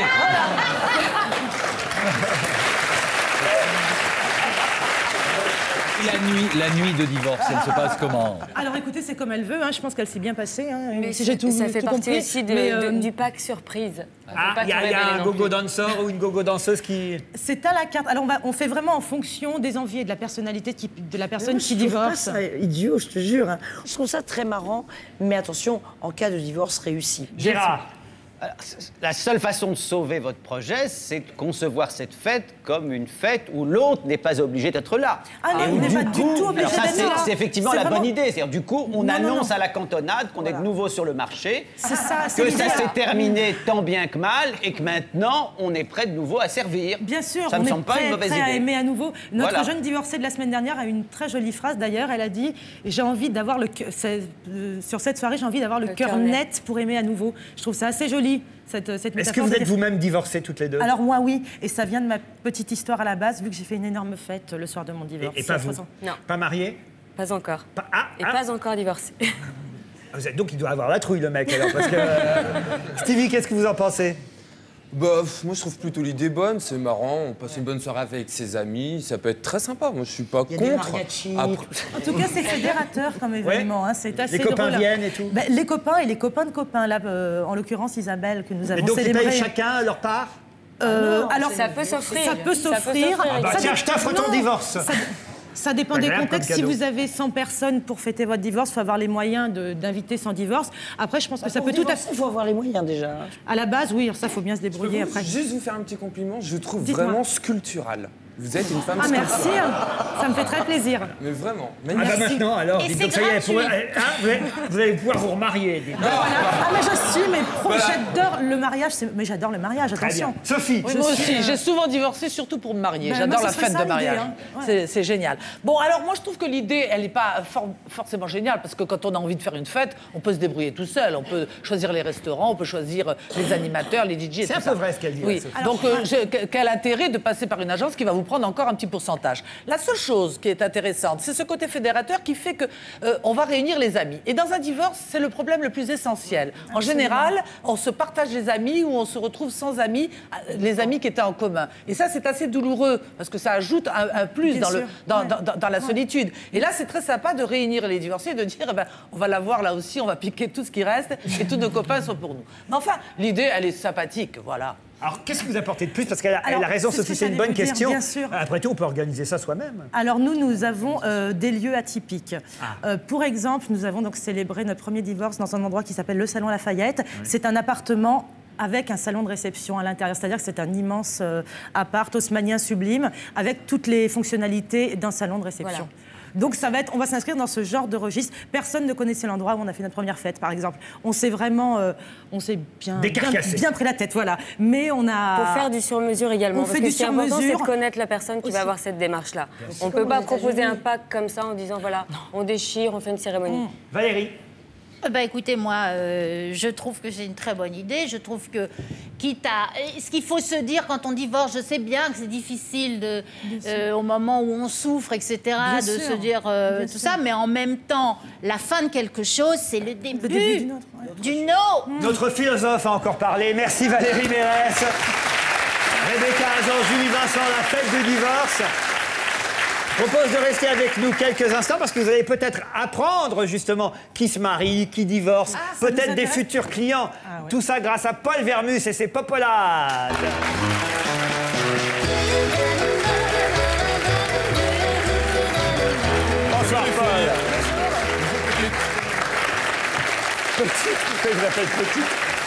Speaker 6: La nuit de divorce, elle se passe comment?
Speaker 11: Alors écoutez, c'est comme elle veut, je pense qu'elle s'est bien passée.
Speaker 12: Mais si j'ai tout, ça fait partie compris, aussi du pack surprise.
Speaker 1: Il y a un gogo danseur ou une gogo danseuse qui...
Speaker 11: C'est à la carte. Alors on fait vraiment en fonction des envies et de la personnalité de la personne qui divorce.
Speaker 2: Je trouve pas ça idiot, je te jure. Je trouve ça très marrant, mais attention, en cas de divorce réussi.
Speaker 1: Gérard.
Speaker 5: Alors, la seule façon de sauver votre projet, c'est de concevoir cette fête comme une fête où l'autre n'est pas obligé d'être là.
Speaker 11: Ah non, il n'est pas du tout obligé d'être là.
Speaker 5: C'est effectivement la bonne idée. C'est-à-dire, du coup, on annonce à la cantonade qu'on est de nouveau sur le marché, que ça s'est terminé tant bien que mal et que maintenant, on est prêt de nouveau à servir.
Speaker 11: Bien sûr,
Speaker 5: ça
Speaker 11: on
Speaker 5: me semble pas une mauvaise idée.
Speaker 11: À aimer à nouveau. Notre jeune divorcée de la semaine dernière a une très jolie phrase d'ailleurs. Elle a dit « J'ai envie d'avoir sur cette soirée, j'ai envie d'avoir le cœur net pour aimer à nouveau ». Je trouve ça assez joli. jolie, cette métaphore.
Speaker 1: Est-ce que vous êtes vous-même divorcées toutes les deux?
Speaker 11: Alors moi, oui. Et ça vient de ma petite histoire à la base, vu que j'ai fait une énorme fête le soir de mon divorce.
Speaker 1: Et pas vous?
Speaker 12: Non.
Speaker 1: Pas marié?
Speaker 12: Pas encore. Pas encore divorcé.
Speaker 1: Donc il doit avoir la trouille, le mec, alors, parce que... Stevie, qu'est-ce que vous en pensez?
Speaker 7: Bah, moi je trouve plutôt l'idée bonne, c'est marrant, on passe une bonne soirée avec ses amis, ça peut être très sympa, moi je suis pas contre.
Speaker 11: En tout cas, c'est fédérateur comme événement, hein, c'est assez
Speaker 1: Les copains
Speaker 11: drôle.
Speaker 1: viennent et tout.
Speaker 11: Ben, les copains et les copains de copains, là, en l'occurrence Isabelle, que nous avons
Speaker 1: Et donc
Speaker 11: célébré.
Speaker 1: ils payent chacun leur part?
Speaker 11: Alors
Speaker 12: ça peut s'offrir.
Speaker 11: Ça peut s'offrir.
Speaker 1: Ah bah tiens, je t'offre ton divorce.
Speaker 11: Ça dépend des
Speaker 1: Agréable
Speaker 11: contextes.
Speaker 1: comme
Speaker 11: Si
Speaker 1: cadeau.
Speaker 11: vous avez 100 personnes pour fêter votre divorce, il faut avoir les moyens d'inviter sans divorce. Après, je pense que ça peut tout à fait...
Speaker 2: Il faut avoir les moyens déjà.
Speaker 11: À la base, oui, ça, il faut bien se débrouiller après.
Speaker 7: Juste vous faire un petit compliment, je trouve
Speaker 11: Dites-moi.
Speaker 7: vraiment sculptural. Vous êtes une femme
Speaker 11: Ah, merci,
Speaker 7: sculpturale.
Speaker 11: ça me fait très plaisir.
Speaker 7: Mais vraiment,
Speaker 1: Ah bah
Speaker 7: magnifique.
Speaker 1: maintenant, alors,
Speaker 4: Et
Speaker 1: dites
Speaker 4: c'est
Speaker 1: donc ça y est,
Speaker 4: gratuit.
Speaker 1: vous allez pouvoir vous remarier. dites.
Speaker 11: Ah, mais je suis, mais j'adore le mariage. Mais j'adore le mariage,
Speaker 1: Très bien.
Speaker 11: attention.
Speaker 1: Sophie,
Speaker 3: Oui, moi aussi, j'ai souvent divorcé, surtout pour me marier.
Speaker 11: Ben,
Speaker 3: J'adore
Speaker 11: moi,
Speaker 3: la
Speaker 11: ce serait
Speaker 3: fête
Speaker 11: ça,
Speaker 3: de mariage.
Speaker 11: l'idée, hein. Ouais.
Speaker 3: C'est génial. Bon, alors moi, je trouve que l'idée, elle n'est pas forcément géniale, parce que quand on a envie de faire une fête, on peut se débrouiller tout seul. On peut choisir les restaurants, on peut choisir les animateurs, les DJ.
Speaker 1: C'est un peu vrai ce qu'elle dit.
Speaker 3: Oui.
Speaker 1: Sophie.
Speaker 3: Donc, quel intérêt de passer par une agence qui va vous prendre encore un petit pourcentage. La seule chose qui est intéressante, c'est ce côté fédérateur qui fait que on va réunir les amis. Et dans un divorce, c'est le problème le plus essentiel. En général, on se partage les amis ou on se retrouve sans amis, les amis qui étaient en commun. Et ça, c'est assez douloureux parce que ça ajoute un plus
Speaker 11: Bien sûr.
Speaker 3: dans la solitude. Et là, c'est très sympa de réunir les divorcés et de dire, eh ben, on va la voir là aussi, on va piquer tout ce qui reste et tous nos copains sont pour nous. Mais enfin, l'idée, elle est sympathique, voilà.
Speaker 1: Alors, qu'est-ce que vous apportez de plus? Parce qu'elle a
Speaker 11: Alors,
Speaker 1: raison,
Speaker 11: c'est ce
Speaker 1: Sophie,
Speaker 11: que
Speaker 1: c'est une
Speaker 11: j'allais
Speaker 1: bonne
Speaker 11: vous dire,
Speaker 1: question.
Speaker 11: bien sûr.
Speaker 1: Après tout, on peut organiser ça soi-même.
Speaker 11: Alors nous avons des lieux atypiques. Pour exemple, nous avons donc célébré notre premier divorce dans un endroit qui s'appelle le Salon Lafayette. C'est un appartement avec un salon de réception à l'intérieur. C'est-à-dire que c'est un immense appart haussmannien sublime avec toutes les fonctionnalités d'un salon de réception.
Speaker 12: Voilà.
Speaker 11: Donc ça va être, on va s'inscrire dans ce genre de registre. Personne ne connaissait l'endroit où on a fait notre première fête, par exemple. On s'est vraiment, on s'est bien pris la tête, voilà. Mais on a.
Speaker 12: Pour faire du sur-mesure également.
Speaker 11: On
Speaker 12: parce
Speaker 11: fait
Speaker 12: que
Speaker 11: du
Speaker 12: ce qui est important, c'est de
Speaker 11: sur-mesure.
Speaker 12: connaître la personne qui va avoir cette démarche-là. On ne peut pas proposer un pack comme ça en disant voilà, on déchire, on fait une cérémonie.
Speaker 1: Valérie?
Speaker 4: Bah écoutez, moi, je trouve que c'est une très bonne idée. Je trouve que, quitte à... Ce qu'il faut se dire quand on divorce, je sais bien que c'est difficile au moment où on souffre, etc.,
Speaker 11: Bien
Speaker 4: de
Speaker 11: sûr.
Speaker 4: se dire tout ça, mais en même temps, la fin de quelque chose, c'est le début,
Speaker 11: d'une autre, ouais.
Speaker 4: d'une autre.
Speaker 1: Notre philosophe a encore parlé. Merci Valérie Mérès. Rebecca Hazan, Julie Vincent, la fête du divorce. Je propose de rester avec nous quelques instants parce que vous allez peut-être apprendre justement qui se marie, qui divorce,
Speaker 11: ça
Speaker 1: peut-être
Speaker 11: nous
Speaker 1: des
Speaker 11: intéresse.
Speaker 1: futurs clients.
Speaker 11: Ah ouais.
Speaker 1: Tout ça grâce à Paul Vermus et ses popolades. Bonsoir Paul. Petit, je vous appelle petit.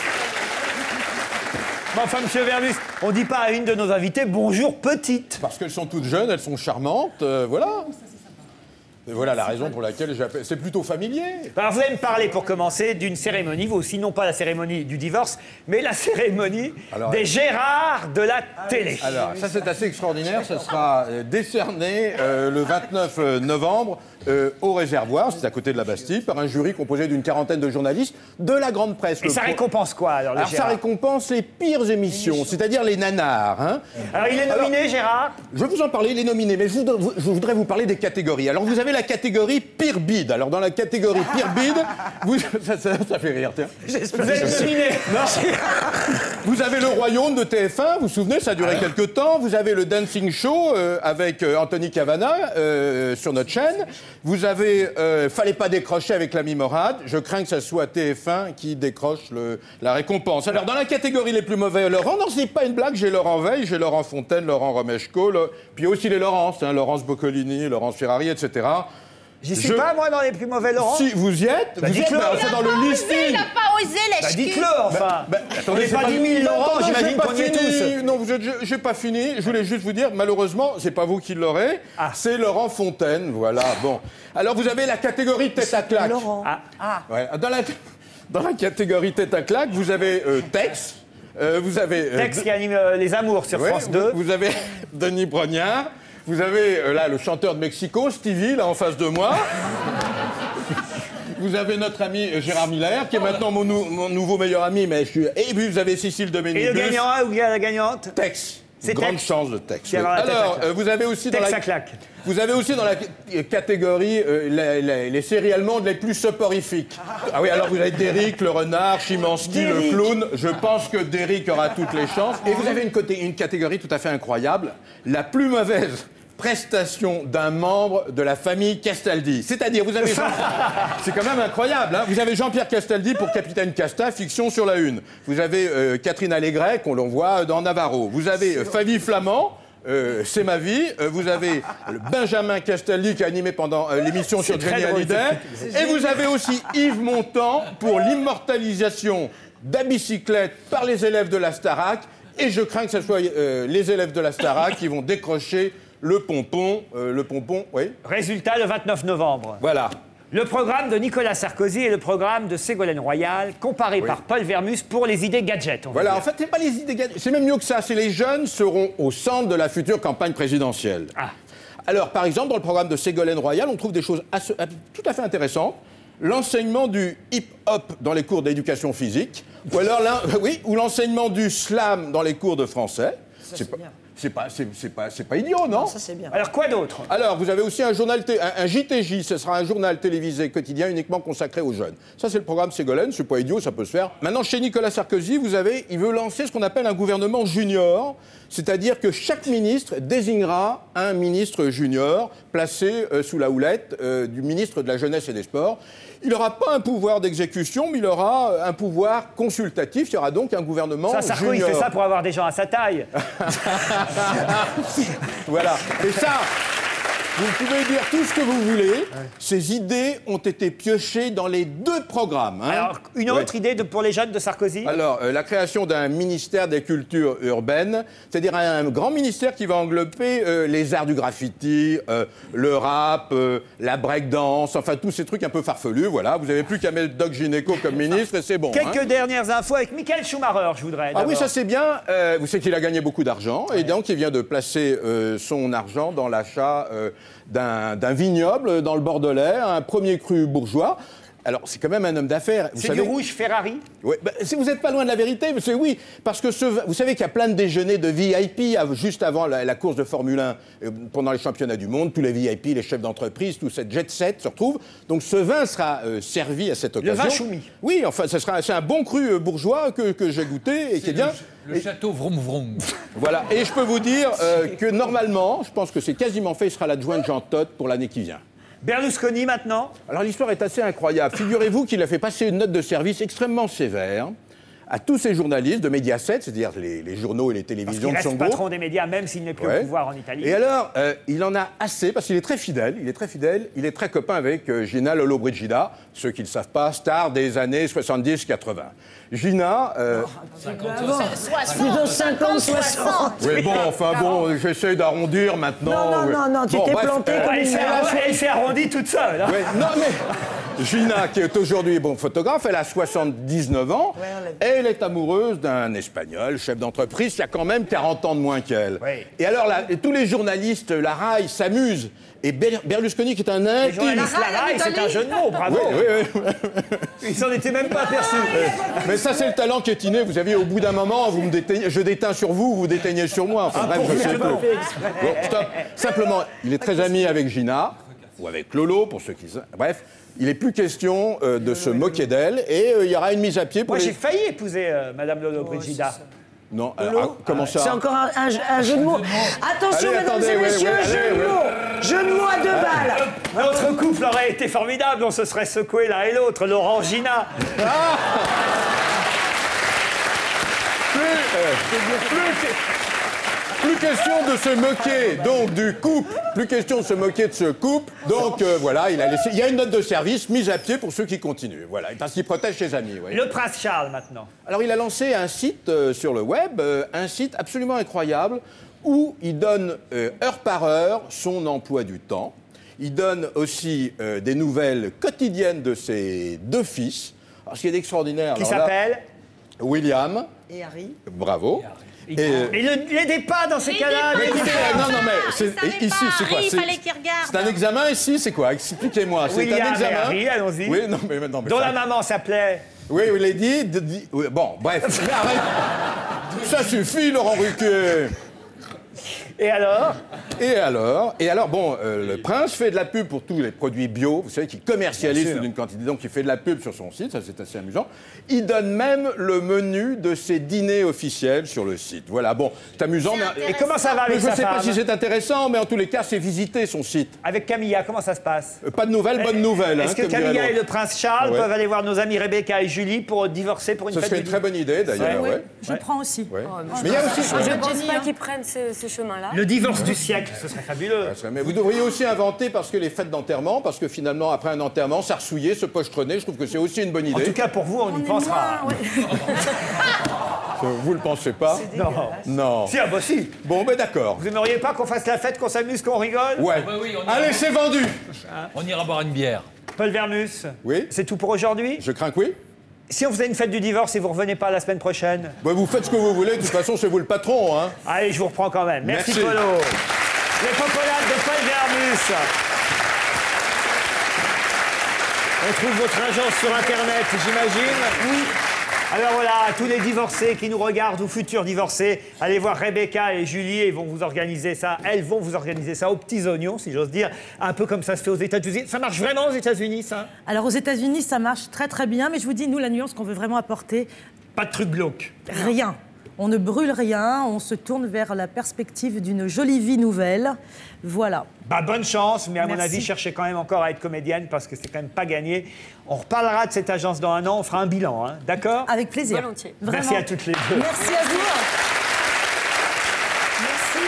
Speaker 1: Bon, enfin, monsieur Vermus, on dit pas à une de nos invitées bonjour petite.
Speaker 13: Parce qu'elles sont toutes jeunes, elles sont charmantes, voilà. Et voilà la raison pour laquelle j'appelle. C'est plutôt familier.
Speaker 1: Alors vous allez me parler pour commencer d'une cérémonie, vous aussi non pas la cérémonie du divorce, mais la cérémonie des Gérards de la télé.
Speaker 13: Alors, ça c'est assez extraordinaire, ça sera décerné le 29 novembre au Réservoir, c'est à côté de la Bastille, par un jury composé d'une quarantaine de journalistes de la grande presse.
Speaker 1: Et ça récompense quoi alors, le
Speaker 13: Alors ça
Speaker 1: Gérard
Speaker 13: récompense les pires émissions, c'est-à-dire les nanars. Hein.
Speaker 1: Alors il est nominé, Gérard?
Speaker 13: Je vais vous en parler, il est nominé, mais je voudrais vous parler des catégories. Alors vous avez la catégorie pire bide. Alors dans la catégorie pire bide, ça fait rire, tiens.
Speaker 1: Vous êtes nominé.
Speaker 13: Vous avez le Royaume de TF1, vous vous souvenez, ça a duré quelques temps. Vous avez le Dancing Show avec Anthony Cavana sur notre chaîne. Vous avez Fallait pas décrocher avec l'ami Morad. Je crains que ce soit TF1 qui décroche la récompense. Alors dans la catégorie les plus mauvais, Laurent, non, c'est pas une blague, j'ai Laurent Veil, j'ai Laurent Fontaine, Laurent Romeshko, puis aussi les Laurence, hein, Laurence Boccolini, Laurence Ferrari, etc.
Speaker 1: J'y suis pas, moi, dans les plus mauvais, Laurent?
Speaker 13: Si, vous y êtes.
Speaker 1: Bah,
Speaker 13: vous y êtes,
Speaker 1: dites-le.
Speaker 13: c'est dans le listing.
Speaker 4: Il n'a pas osé les
Speaker 1: dites-le, enfin. On
Speaker 13: attendez,
Speaker 1: n'est
Speaker 13: c'est
Speaker 1: pas 10 000 Laurent,
Speaker 13: Non,
Speaker 1: j'imagine
Speaker 13: j'ai pas
Speaker 1: qu'on y est
Speaker 13: fini.
Speaker 1: tous.
Speaker 13: Non, j'ai pas fini. Je voulais juste vous dire, malheureusement, c'est pas vous qui l'aurez. C'est Laurent Fontaine, voilà. Bon. Alors, vous avez la catégorie tête à claque.
Speaker 2: Laurent.
Speaker 13: Ouais. Dans la catégorie tête à claque, vous avez Tex. Vous avez...
Speaker 1: Tex qui anime Les Amours sur France 2.
Speaker 13: Vous avez Denis Brognard. Vous avez là le chanteur de Mexico, Stevie, là en face de moi. Vous avez notre ami Gérard Miller, qui est maintenant mon nouveau meilleur ami, mais et puis vous avez Cécile Doménibus.
Speaker 1: Et le gagnant, ou la gagnante?
Speaker 13: Tex.
Speaker 1: C'est
Speaker 13: Grande
Speaker 1: Tex.
Speaker 13: chance de Tex.
Speaker 1: Qui
Speaker 13: Oui.
Speaker 1: a la tête à
Speaker 13: Alors,
Speaker 1: claque.
Speaker 13: vous avez aussi
Speaker 1: Tex
Speaker 13: dans
Speaker 1: à claque.
Speaker 13: Vous avez aussi dans la catégorie les séries allemandes les plus soporifiques. Ah oui, alors vous avez Derrick, le renard, Szymanski, le clown. Je pense que Derrick aura toutes les chances. Et vous avez une catégorie tout à fait incroyable, la plus mauvaise prestation d'un membre de la famille Castaldi. C'est-à-dire, vous avez... C'est quand même incroyable, hein. Vous avez Jean-Pierre Castaldi pour Capitaine Casta, fiction sur la une. Vous avez Catherine Allégret, qu'on l'envoie dans Navarro. Vous avez Favie Flamand, C'est ma vie. Vous avez Benjamin Castaldi qui a animé pendant l'émission sur Johnny Hallyday. Et vous avez aussi Yves Montand pour l'immortalisation de la bicyclette par les élèves de la Starac. Et je crains que ce soit les élèves de la Starac qui vont décrocher le pompon, oui.
Speaker 1: Résultat le 29 novembre.
Speaker 13: Voilà.
Speaker 1: Le programme de Nicolas Sarkozy et le programme de Ségolène Royal, comparés par Paul Vermus pour les idées gadgets.
Speaker 13: Voilà, en fait, c'est pas les idées gadgets, c'est même mieux que ça. C'est les jeunes seront au centre de la future campagne présidentielle.
Speaker 1: Ah.
Speaker 13: Alors, par exemple, dans le programme de Ségolène Royal, on trouve des choses tout à fait intéressantes. L'enseignement du hip-hop dans les cours d'éducation physique, ou alors ou l'enseignement du slam dans les cours de français. C'est pas idiot, non?
Speaker 2: Ça, c'est bien.
Speaker 1: Alors, quoi d'autre?
Speaker 13: Alors, vous avez aussi un JTJ, ce sera un journal télévisé quotidien uniquement consacré aux jeunes. Ça, c'est le programme Ségolène, c'est pas idiot, ça peut se faire. Maintenant, chez Nicolas Sarkozy, il veut lancer ce qu'on appelle un gouvernement junior, c'est-à-dire que chaque ministre désignera un ministre junior placé sous la houlette du ministre de la Jeunesse et des Sports. Il n'aura pas un pouvoir d'exécution, mais il aura un pouvoir consultatif. Il y aura donc un gouvernement junior.
Speaker 1: Sarko, il fait ça pour avoir des gens à sa taille.
Speaker 13: Voilà. Et ça, vous pouvez dire tout ce que vous voulez. Ces idées ont été piochées dans les deux programmes. Hein.
Speaker 1: Alors, une autre idée pour les jeunes de Sarkozy?
Speaker 13: Alors, la création d'un ministère des cultures urbaines, c'est-à-dire un grand ministère qui va englober les arts du graffiti, le rap, la breakdance, enfin tous ces trucs un peu farfelus. Voilà, vous n'avez plus qu'à mettre Doc Gynéco comme ministre et c'est bon.
Speaker 1: Quelques dernières infos avec Michael Schumacher, je voudrais.
Speaker 13: Ah oui, ça c'est bien. Vous savez qu'il a gagné beaucoup d'argent et donc il vient de placer son argent dans l'achat d'un vignoble dans le Bordelais, un premier cru bourgeois. Alors, c'est quand même un homme d'affaires.
Speaker 1: C'est du rouge Ferrari?
Speaker 13: Oui, vous n'êtes pas loin de la vérité, oui, parce que vous savez qu'il y a plein de déjeuners de VIP juste avant la course de Formule 1, pendant les championnats du monde, tous les VIP, les chefs d'entreprise, tout cette jet set se retrouve. Donc ce vin sera servi à cette occasion.
Speaker 1: Le vin choumi.
Speaker 13: Oui, enfin, c'est un bon cru bourgeois que j'ai goûté et qui est bien.
Speaker 6: Le château Vroom Vroom.
Speaker 13: Voilà, et je peux vous dire que normalement, je pense que c'est quasiment fait, il sera l'adjoint de Jean Todt pour l'année qui vient.
Speaker 1: Berlusconi maintenant?
Speaker 13: Alors l'histoire est assez incroyable. Figurez-vous qu'il a fait passer une note de service extrêmement sévère à tous ces journalistes de Mediaset, c'est-à-dire les journaux et les télévisions de son groupe.
Speaker 1: Il reste patron des médias, même s'il n'est plus au pouvoir en Italie.
Speaker 13: Et alors, il en a assez, parce qu'il est très fidèle, il est très copain avec Gina Lollobrigida, ceux qui ne le savent pas, star des années 70-80. Gina...
Speaker 2: Plutôt 50-60.
Speaker 13: Oui, bon, enfin bon, j'essaie d'arrondir maintenant.
Speaker 2: Non, tu t'es planté comme une merde.
Speaker 1: Elle s'est arrondie toute seule. Hein.
Speaker 13: Ouais, non, mais Gina, qui est aujourd'hui photographe, elle a 79 ans. Elle est amoureuse d'un Espagnol, chef d'entreprise, qui a quand même 40 ans de moins qu'elle.
Speaker 1: Oui.
Speaker 13: Et alors, tous les journalistes la raillent, s'amusent. Et Berlusconi, qui est un intelligent...
Speaker 1: La raille, c'est un jeu de mots, bravo.
Speaker 13: Oui.
Speaker 1: Ils s'en étaient même pas aperçus.
Speaker 13: Mais ça, c'est le talent qui est inné. Vous savez, au bout d'un moment, je déteins sur vous, vous déteignez sur moi. Enfin bref, je sais tout. Bon, stop. Simplement, il est très ami avec Gina, ou avec Lolo, pour ceux qui... Bref, il n'est plus question de se moquer d'elle, et il y aura une mise à pied pour
Speaker 1: Moi, j'ai failli épouser Madame Lollobrigida.
Speaker 13: Non, alors, comment ça?
Speaker 2: C'est encore un jeu de mots. Attention, mesdames et messieurs, jeu de mots. Jeu de mots à 2 balles.
Speaker 1: Notre couple aurait été formidable, on se serait secoué l'un et l'autre, Laurent Gina.
Speaker 13: Plus question de se moquer donc du couple, plus question de se moquer de ce couple. Donc voilà, il y a une note de service mise à pied pour ceux qui continuent. Voilà, parce qu'il protège ses amis. Oui.
Speaker 1: Le prince Charles maintenant.
Speaker 13: Alors il a lancé un site sur le web, un site absolument incroyable où il donne heure par heure son emploi du temps. Il donne aussi des nouvelles quotidiennes de ses 2 fils. Alors ce qui est extraordinaire.
Speaker 1: Qui s'appelle
Speaker 13: William.
Speaker 2: Et Harry.
Speaker 13: Bravo.
Speaker 1: Mais l'aidez pas dans ces cas-là.
Speaker 13: Mais écoutez, non, mais ici, c'est quoi?
Speaker 4: Il fallait qu'il regarde.
Speaker 13: C'est un examen ici, c'est quoi? Expliquez-moi. C'est
Speaker 1: William
Speaker 13: un
Speaker 1: et
Speaker 13: examen.
Speaker 1: Harry, allons-y.
Speaker 13: Oui, non, mais
Speaker 1: Dont la maman s'appelait.
Speaker 13: Oui, il l'a dit. Oui, bon, bref. Mais arrête. Ça suffit, Laurent Ruquier.
Speaker 1: Et alors?
Speaker 13: Bon, le prince fait de la pub pour tous les produits bio, vous savez, qu'il commercialise d'une quantité, donc il fait de la pub sur son site, ça c'est assez amusant. Il donne même le menu de ses dîners officiels sur le site. Voilà, bon, c'est amusant.
Speaker 1: Et comment ça va avec sa
Speaker 13: femme? Je ne sais pas si c'est intéressant, mais en tous les cas, c'est visiter son site.
Speaker 1: Avec Camilla, comment ça se passe?
Speaker 13: Pas de nouvelles, bonnes nouvelles.
Speaker 1: Est-ce que Camilla et le prince Charles peuvent aller voir nos amis Rebecca et Julie pour divorcer pour une fête?
Speaker 13: Ce serait une très bonne idée, d'ailleurs.
Speaker 11: Oui, je prends aussi.
Speaker 13: Mais il y a aussi...
Speaker 12: Je ne pense pas qu'ils prennent ce chemin-là.
Speaker 1: Le divorce du siècle, ce serait fabuleux.
Speaker 13: Mais vous devriez aussi inventer, parce que les fêtes d'enterrement, parce que finalement, après un enterrement, s'arsouiller, se pochetronner, je trouve que c'est aussi une bonne idée.
Speaker 1: En tout cas, pour vous, on y pensera.
Speaker 13: Vous le pensez pas? Non.
Speaker 1: Si, ah bah si.
Speaker 13: Bon, ben d'accord.
Speaker 1: Vous aimeriez pas qu'on fasse la fête, qu'on s'amuse, qu'on rigole?
Speaker 13: Ouais.
Speaker 6: Oui,
Speaker 13: Allez, c'est vendu.
Speaker 6: On ira boire une bière.
Speaker 1: Paul Vermus.
Speaker 13: Oui.
Speaker 1: C'est tout pour aujourd'hui?
Speaker 13: Je crains que oui.
Speaker 1: Si on faisait une fête du divorce et vous revenez pas la semaine prochaine?
Speaker 13: Bah, vous faites ce que vous voulez, de toute façon, c'est vous le patron, hein.
Speaker 1: Allez, je vous reprends quand même. Merci. Polo. Les popolades de Paul Vermus. On trouve votre agence sur Internet, j'imagine? Oui. Alors voilà, tous les divorcés qui nous regardent ou futurs divorcés, allez voir Rebecca et Julie, ils vont vous organiser ça. Elles vont vous organiser ça aux petits oignons, si j'ose dire, un peu comme ça se fait aux États-Unis. Ça marche vraiment aux États-Unis, ça?
Speaker 11: Alors aux États-Unis, ça marche très très bien, mais je vous dis, nous, la nuance qu'on veut vraiment apporter...
Speaker 1: Pas de truc glauque.
Speaker 11: Rien. On ne brûle rien, on se tourne vers la perspective d'une jolie vie nouvelle. Voilà.
Speaker 1: Bah, bonne chance, mais à mon avis, cherchez quand même encore à être comédienne parce que c'est quand même pas gagné. On reparlera de cette agence dans un an, on fera un bilan, hein, d'accord?
Speaker 11: Avec plaisir.
Speaker 12: Volontiers.
Speaker 1: Merci à toutes les deux.
Speaker 11: Merci à vous. Merci.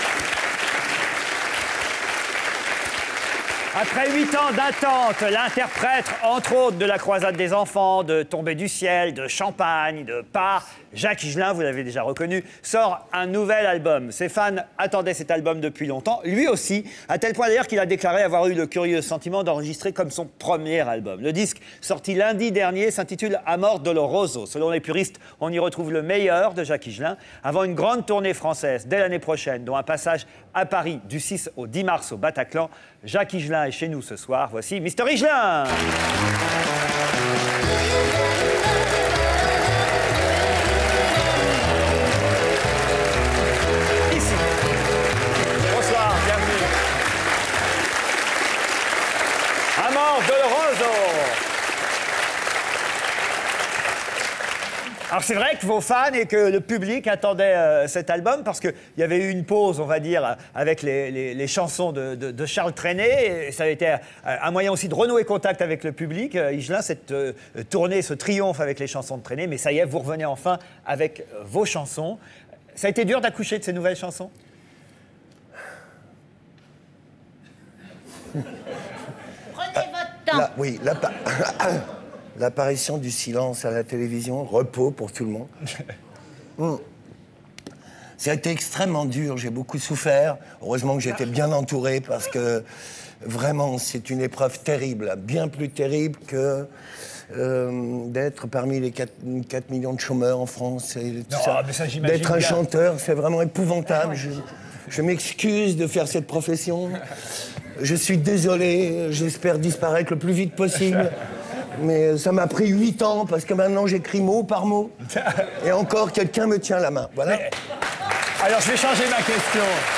Speaker 1: Après 8 ans d'attente, l'interprète, entre autres, de La Croisade des enfants, de Tombée du ciel, de Champagne, de Part, Jacques Higelin, vous l'avez déjà reconnu, sort un nouvel album. Ses fans attendaient cet album depuis longtemps, lui aussi, à tel point d'ailleurs qu'il a déclaré avoir eu le curieux sentiment d'enregistrer comme son premier album. Le disque, sorti lundi dernier, s'intitule Amor Doloroso. Selon les puristes, on y retrouve le meilleur de Jacques Higelin, avant une grande tournée française dès l'année prochaine, dont un passage à Paris du 6 au 10 mars au Bataclan. Jacques Higelin est chez nous ce soir. Voici Mister Higelin. Ici. Bonsoir, bienvenue. Amor Doloroso. Alors c'est vrai que vos fans et que le public attendaient cet album parce qu'il y avait eu une pause, on va dire, avec les chansons de Charles Trenet. Et ça a été un moyen aussi de renouer contact avec le public. Higelin, cette tournée, ce triomphe avec les chansons de Trenet. Mais ça y est, vous revenez enfin avec vos chansons. Ça a été dur d'accoucher de ces nouvelles chansons?
Speaker 4: Prenez votre temps.
Speaker 14: Oui, l'apparition du silence à la télévision, repos pour tout le monde. Ça a été extrêmement dur, j'ai beaucoup souffert. Heureusement que j'étais bien entouré parce que vraiment c'est une épreuve terrible, bien plus terrible que d'être parmi les 4 millions de chômeurs en France. Et tout ça. D'être un chanteur, c'est vraiment épouvantable. Je m'excuse de faire cette profession. Je suis désolé, j'espère disparaître le plus vite possible. Mais ça m'a pris 8 ans, parce que maintenant j'écris mot par mot. Et encore, quelqu'un me tient la main. Voilà.
Speaker 1: Alors, je vais changer ma question.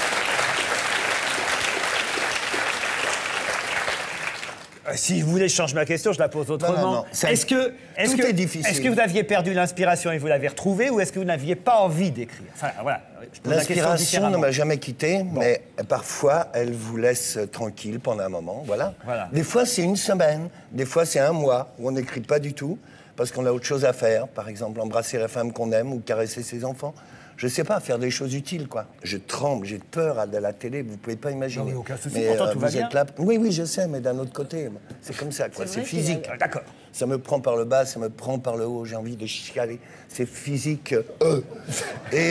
Speaker 1: Si vous voulez que je change ma question, je la pose autrement.
Speaker 14: Non.
Speaker 1: Est-ce que vous aviez perdu l'inspiration et vous l'avez retrouvée, ou est-ce que vous n'aviez pas envie d'écrire? Enfin, voilà.
Speaker 14: L'inspiration ne m'a jamais quitté, mais parfois, elle vous laisse tranquille pendant un moment. Voilà. Des fois, c'est une semaine, des fois, c'est un mois où on n'écrit pas du tout, parce qu'on a autre chose à faire. Par exemple, embrasser la femme qu'on aime ou caresser ses enfants. Je sais pas, faire des choses utiles, quoi. Je tremble, j'ai peur de la télé, vous pouvez pas imaginer.
Speaker 1: Non, mais aucun souci, pourtant tout va bien.
Speaker 14: Là... Oui, je sais, mais d'un autre côté, c'est comme ça, quoi. C'est physique.
Speaker 1: D'accord.
Speaker 14: Ça me prend par le bas, ça me prend par le haut, j'ai envie de chialer. C'est physique. Et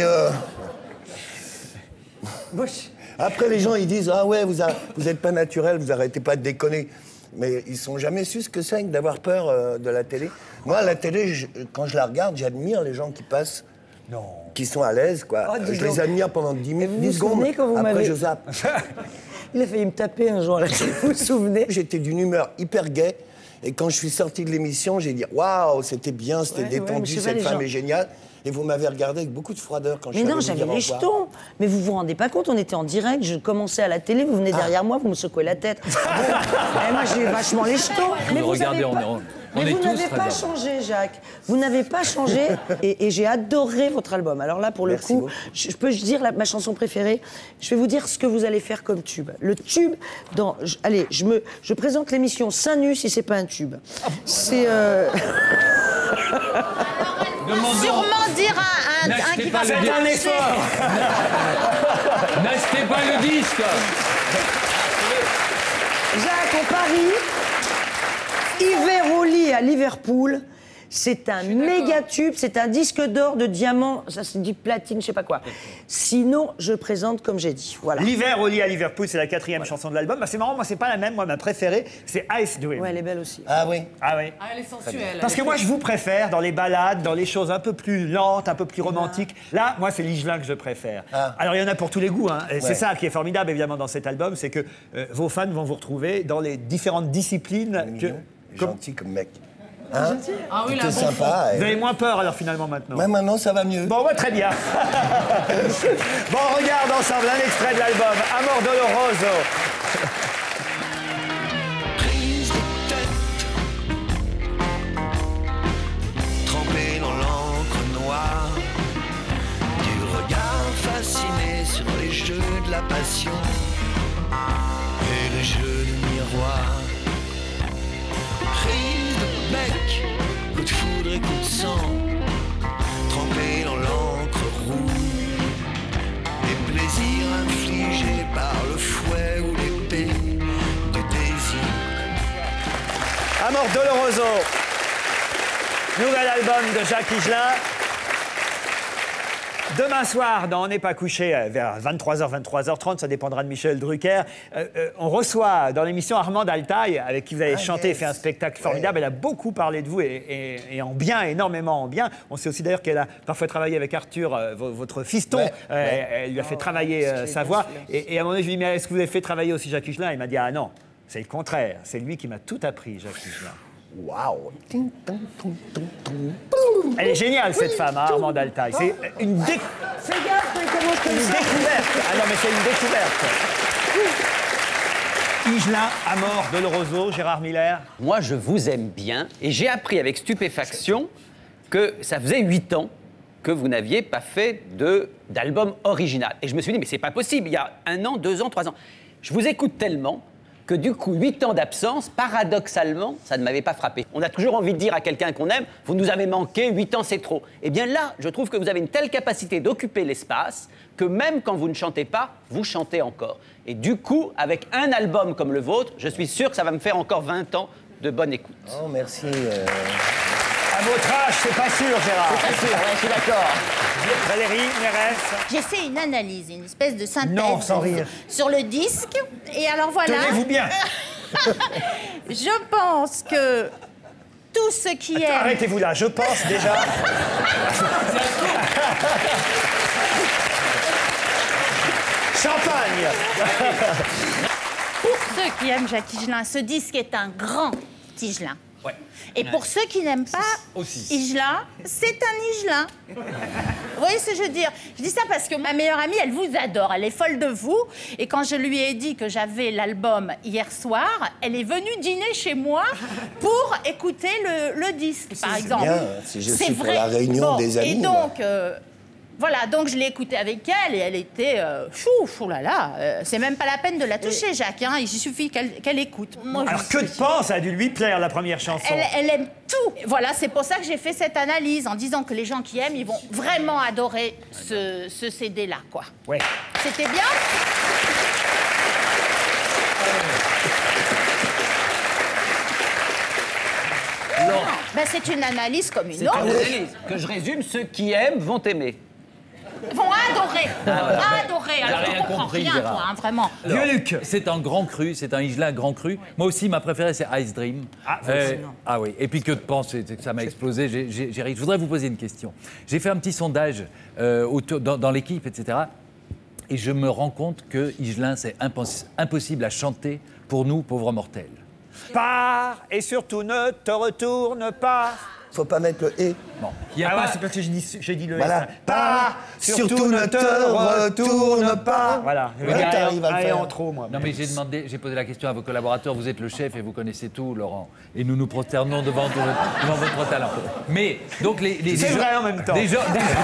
Speaker 14: après, les gens, ils disent « Ah ouais, vous êtes pas naturel, vous arrêtez pas de déconner. » Mais ils sont jamais su ce que c'est que d'avoir peur de la télé. Moi, la télé, quand je la regarde, j'admire les gens qui passent
Speaker 1: Non.
Speaker 14: Qui sont à l'aise, quoi.
Speaker 2: Oh, dis
Speaker 14: je les
Speaker 2: donc.
Speaker 14: admire pendant 10 minutes,
Speaker 2: vous
Speaker 14: 10
Speaker 2: vous
Speaker 14: secondes.
Speaker 2: souvenez quand vous
Speaker 14: Après,
Speaker 2: m'avez-
Speaker 14: je zappe.
Speaker 2: Il a failli me taper un jour, là, vous vous souvenez?
Speaker 14: J'étais d'une humeur hyper gaie. Et quand je suis sorti de l'émission, j'ai dit waouh, c'était bien, c'était
Speaker 2: Ouais, ouais,
Speaker 14: détendu,
Speaker 2: mais je sais pas,
Speaker 14: cette
Speaker 2: les
Speaker 14: femme
Speaker 2: gens-
Speaker 14: est géniale. Et vous m'avez regardé avec beaucoup de froideur quand je
Speaker 2: Mais
Speaker 14: suis
Speaker 2: non,
Speaker 14: allé vous
Speaker 2: j'avais
Speaker 14: dire au
Speaker 2: les
Speaker 14: revoir.
Speaker 2: jetons. Mais vous vous rendez pas compte, on était en direct, je commençais à la télé, vous venez derrière moi, vous me secouez la tête. Et moi, j'ai vachement les jetons. Mais vous
Speaker 6: regardez,
Speaker 2: avez pas...
Speaker 6: on
Speaker 2: Mais
Speaker 6: est
Speaker 2: vous
Speaker 6: tous
Speaker 2: n'avez
Speaker 6: très
Speaker 2: pas
Speaker 6: heureux.
Speaker 2: changé, Jacques. Vous n'avez pas changé et j'ai adoré votre album. Alors là, pour le
Speaker 14: Merci
Speaker 2: coup,
Speaker 14: beaucoup.
Speaker 2: je peux dire ma chanson préférée. Je vais vous dire ce que vous allez faire comme tube. Le tube, allez, je présente l'émission Seins nus si c'est pas un tube. C'est...
Speaker 4: Sûrement dire un qui va
Speaker 6: pas
Speaker 4: faire
Speaker 6: le
Speaker 4: un
Speaker 6: disque.
Speaker 4: effort.
Speaker 6: N'achetez pas le disque.
Speaker 2: Jacques, au Paris, Hiver au lit à Liverpool. C'est un méga tube, c'est un disque d'or de diamant, ça c'est du platine, je sais pas quoi. Sinon, je présente comme j'ai dit. Voilà.
Speaker 1: L'hiver au lit à Liverpool, c'est la 4e chanson de l'album. Bah, c'est marrant, moi c'est pas la même. Moi ma préférée, c'est Ice Dream.
Speaker 2: Ouais, elle est belle aussi.
Speaker 14: Ah oui.
Speaker 1: Ah oui.
Speaker 3: Ah, elle est sensuelle.
Speaker 1: Parce que moi je vous préfère dans les ballades, dans les choses un peu plus lentes, un peu plus romantiques. Là, moi c'est Ligelin que je préfère.
Speaker 14: Ah.
Speaker 1: Alors il y en a pour tous les goûts. Hein. Et
Speaker 14: Ouais.
Speaker 1: c'est ça qui est formidable évidemment dans cet album, c'est que vos fans vont vous retrouver dans les différentes disciplines.
Speaker 14: Gentil comme mec. Hein?
Speaker 3: Ah oui,
Speaker 14: T'es
Speaker 3: là,
Speaker 14: sympa.
Speaker 1: Vous avez moins peur alors finalement maintenant.
Speaker 14: Ouais, maintenant, ça va mieux.
Speaker 1: Bon, ouais, très bien. Bon, on regarde ensemble un extrait de l'album Amor Doloroso.
Speaker 15: Prise de tête, trempée dans l'encre noire, du regard fasciné sur les jeux de la passion et les jeux de miroir. Prise de bec, coup de foudre et coup de sang, trempée dans l'encre rouge, les plaisirs infligés par le fouet ou l'épée du désir.
Speaker 1: Amor Doloroso. Nouvel album de Jacques Higelin. Demain soir, dans On n'est pas couché, vers 23h, 23h30, ça dépendra de Michel Drucker, on reçoit dans l'émission Armande Altaï, avec qui vous avez chanté et fait un spectacle formidable. Elle a beaucoup parlé de vous et en bien, énormément en bien. On sait aussi d'ailleurs qu'elle a parfois travaillé avec Arthur, votre fiston. Elle lui a fait travailler sa voix. Et à un moment donné, je lui ai dit, mais est-ce que vous avez fait travailler aussi Jacques Higelin? Il m'a dit, ah non, c'est le contraire. C'est lui qui m'a tout appris, Jacques Higelin.
Speaker 14: Waouh.
Speaker 1: Elle est géniale, cette femme, hein, Armande Altaï. C'est une
Speaker 2: Fais gaffe quand il commence comme ça.
Speaker 1: découverte. Ah non, mais c'est une découverte. Higelin, Amor Doloroso, Gérard Miller.
Speaker 5: Moi, je vous aime bien et j'ai appris avec stupéfaction que ça faisait 8 ans que vous n'aviez pas fait d'album original. Et je me suis dit, mais c'est pas possible, il y a 1 an, 2 ans, 3 ans. Je vous écoute tellement que du coup, 8 ans d'absence, paradoxalement, ça ne m'avait pas frappé. On a toujours envie de dire à quelqu'un qu'on aime, vous nous avez manqué, 8 ans c'est trop. Eh bien là, je trouve que vous avez une telle capacité d'occuper l'espace que même quand vous ne chantez pas, vous chantez encore. Et du coup, avec un album comme le vôtre, je suis sûr que ça va me faire encore 20 ans de bonne écoute.
Speaker 14: Oh, merci.
Speaker 1: À votre âge, c'est pas sûr, Gérard.
Speaker 5: C'est pas sûr, ouais, je suis d'accord.
Speaker 1: Valérie, Mérès.
Speaker 4: J'ai fait une analyse, une espèce de synthèse
Speaker 1: Non, sans rire.
Speaker 4: sur le disque. Et alors voilà.
Speaker 1: Tenez-vous bien.
Speaker 4: Je pense que tous ceux qui aiment...
Speaker 1: Arrêtez-vous là, je pense déjà. Champagne.
Speaker 4: Pour ceux qui aiment Jacques Higelin, ce disque est un grand Higelin.
Speaker 1: Ouais.
Speaker 4: Et pour ceux qui n'aiment pas Higelin, c'est un Higelin. Vous voyez ce que je veux dire? Je dis ça parce que ma meilleure amie, elle vous adore, elle est folle de vous. Et quand je lui ai dit que j'avais l'album hier soir, elle est venue dîner chez moi pour écouter le disque, par exemple.
Speaker 14: Bien, si je suis pour
Speaker 4: vrai.
Speaker 14: la réunion des amis.
Speaker 4: Et donc... voilà, donc je l'ai écoutée avec elle et elle était chou là là. C'est même pas la peine de la toucher, Jacques. Hein, il suffit qu'elle écoute. Moi,
Speaker 1: Alors que de pense, ça a dû lui plaire la première chanson.
Speaker 4: elle aime tout. Voilà, c'est pour ça que j'ai fait cette analyse en disant que les gens qui aiment, ils vont vraiment adorer ce CD-là, quoi.
Speaker 1: Ouais.
Speaker 4: C'était bien. Non, ben, c'est une analyse comme une
Speaker 5: C'est
Speaker 4: autre.
Speaker 5: une analyse. Que je résume, ceux qui aiment vont aimer.
Speaker 4: Vont adorer.
Speaker 5: Ah ouais.
Speaker 4: Adorer. Alors,
Speaker 5: La
Speaker 4: vous
Speaker 5: réaction
Speaker 6: compris,
Speaker 4: rien,
Speaker 6: Gérard.
Speaker 4: toi, hein, vraiment.
Speaker 1: Vieux Luc.
Speaker 6: C'est un grand cru, c'est un Higelin grand cru. Moi aussi, ma préférée, c'est Ice Dream.
Speaker 1: Ah,
Speaker 6: ah oui. Et puis que de penser que ça m'a explosé. Je voudrais vous poser une question. J'ai fait un petit sondage dans l'équipe, etc. Et je me rends compte que Higelin, c'est impossible à chanter pour nous, pauvres mortels.
Speaker 1: Pars et surtout ne te retourne pas.
Speaker 14: Faut pas mettre le « et ».
Speaker 6: Bon.
Speaker 1: C'est parce que j'ai dit le
Speaker 14: Voilà.
Speaker 1: S. Pars, surtout ne te retourne pas. Voilà.
Speaker 14: Voilà, t'arrives à le faire.
Speaker 1: en trop, moi.
Speaker 6: Non mais j'ai posé la question à vos collaborateurs, vous êtes le chef et vous connaissez tout, Laurent. Et nous nous prosternons devant votre talent. Mais, donc
Speaker 1: C'est vrai en même temps.
Speaker 6: Des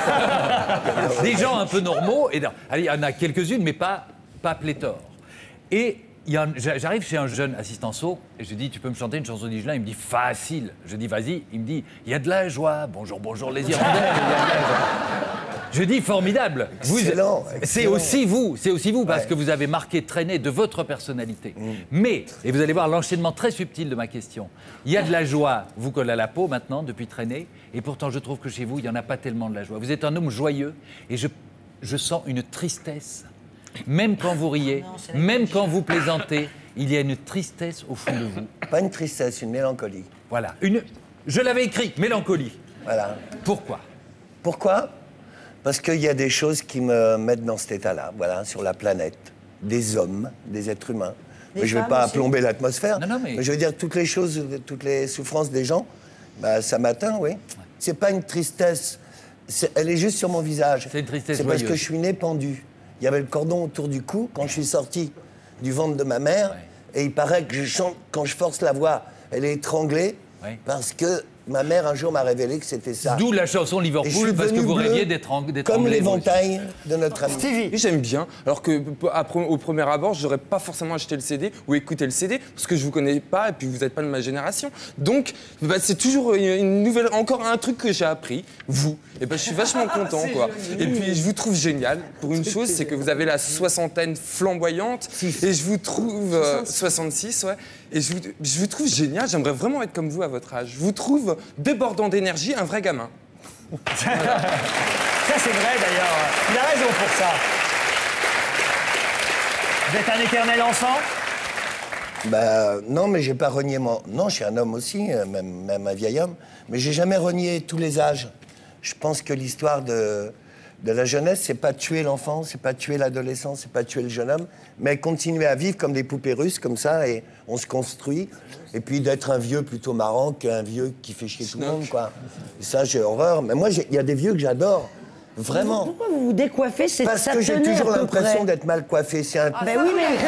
Speaker 6: gens un peu normaux, et allez, il y en a quelques-unes, mais pas pléthore. Et j'arrive chez un jeune assistant saut, et je dis, tu peux me chanter une chanson d'Higelin? Il me dit, facile. Je dis, vas-y. Il me dit, il y a de la joie. Bonjour, bonjour les Irlandais. Il y a de la joie. Je dis, formidable.
Speaker 14: Excellent.
Speaker 6: C'est aussi vous, parce que vous avez marqué, traîné de votre personnalité. Mais, et vous allez voir l'enchaînement très subtil de ma question, il y a de la joie, vous colle à la peau maintenant, depuis traîner, et pourtant je trouve que chez vous, il n'y en a pas tellement de la joie. Vous êtes un homme joyeux, et je sens une tristesse. Même quand vous riez, même quand vous plaisantez, il y a une tristesse au fond de vous.
Speaker 14: Pas une tristesse, une mélancolie.
Speaker 6: Voilà. Je l'avais écrite, mélancolie.
Speaker 14: Voilà.
Speaker 6: Pourquoi?
Speaker 14: Pourquoi? Parce qu'il y a des choses qui me mettent dans cet état-là, voilà, sur la planète. Des hommes, des êtres humains. Mais je ne vais pas plomber l'atmosphère. Mais je veux dire, toutes les choses, toutes les souffrances des gens, bah, ça m'atteint, oui. C'est pas une tristesse. Elle est juste sur mon visage.
Speaker 6: C'est une tristesse
Speaker 14: C'est parce
Speaker 6: joyeuse.
Speaker 14: que je suis né pendu. Il y avait le cordon autour du cou quand je suis sorti du ventre de ma mère. Et il paraît que je chante, quand je force la voix, elle est étranglée. Parce que ma mère, un jour, m'a révélé que c'était ça.
Speaker 6: D'où la chanson Liverpool, parce que vous rêviez d'étrangler.
Speaker 14: Comme l'éventail de notre ami.
Speaker 7: Stevie. J'aime bien, alors que au premier abord, j'aurais pas forcément acheté le CD ou écouté le CD, parce que je vous connais pas et puis vous n'êtes pas de ma génération. Donc, bah, c'est toujours une nouvelle, encore un truc que j'ai appris, vous. Et ben, je suis vachement content, quoi. Et puis, je vous trouve génial. Pour une chose, c'est que vous avez la soixantaine flamboyante, et je vous trouve 66, ouais. Et je vous trouve génial. J'aimerais vraiment être comme vous à votre âge. Je vous trouve débordant d'énergie, un vrai gamin.
Speaker 1: Ça, c'est vrai, d'ailleurs. Il a raison pour ça. Vous êtes un éternel enfant?
Speaker 14: Bah, non, mais j'ai pas renié mon... Non, je suis un homme aussi, même un vieil homme. Mais j'ai jamais renié tous les âges. Je pense que l'histoire de la jeunesse, c'est pas tuer l'enfant, c'est pas tuer l'adolescent, c'est pas tuer le jeune homme, mais continuer à vivre comme des poupées russes, comme ça, et on se construit. Et puis d'être un vieux plutôt marrant qu'un vieux qui fait chier tout le monde, quoi. Et ça, j'ai horreur. Mais moi, il y a des vieux que j'adore. Vraiment.
Speaker 2: Pourquoi vous vous décoiffez?
Speaker 14: Parce que j'ai toujours l'impression d'être mal coiffé. C'est un...
Speaker 2: Ben oui, mais...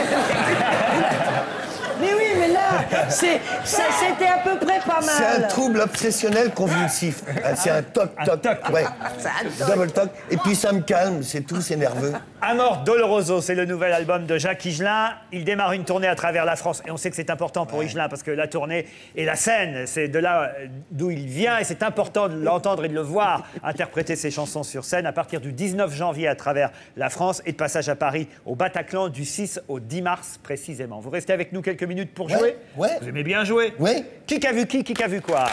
Speaker 2: Mais oui, mais là, c'était à peu près pas mal.
Speaker 14: C'est un trouble obsessionnel convulsif. C'est un toc-toc. Ouais. Double toc. Et puis ça me calme, c'est tout, c'est nerveux.
Speaker 1: Amor Doloroso, c'est le nouvel album de Jacques Higelin. Il démarre une tournée à travers la France. Et on sait que c'est important pour Higelin parce que la tournée et la scène, c'est de là d'où il vient. Et c'est important de l'entendre et de le voir interpréter ses chansons sur scène à partir du 19 janvier à travers la France et de passage à Paris au Bataclan du 6 au 10 mars précisément. Vous restez avec nous quelques minutes pour jouer?
Speaker 14: Ouais.
Speaker 1: Vous aimez bien jouer?
Speaker 14: Oui.
Speaker 1: Qui a vu qui a vu quoi?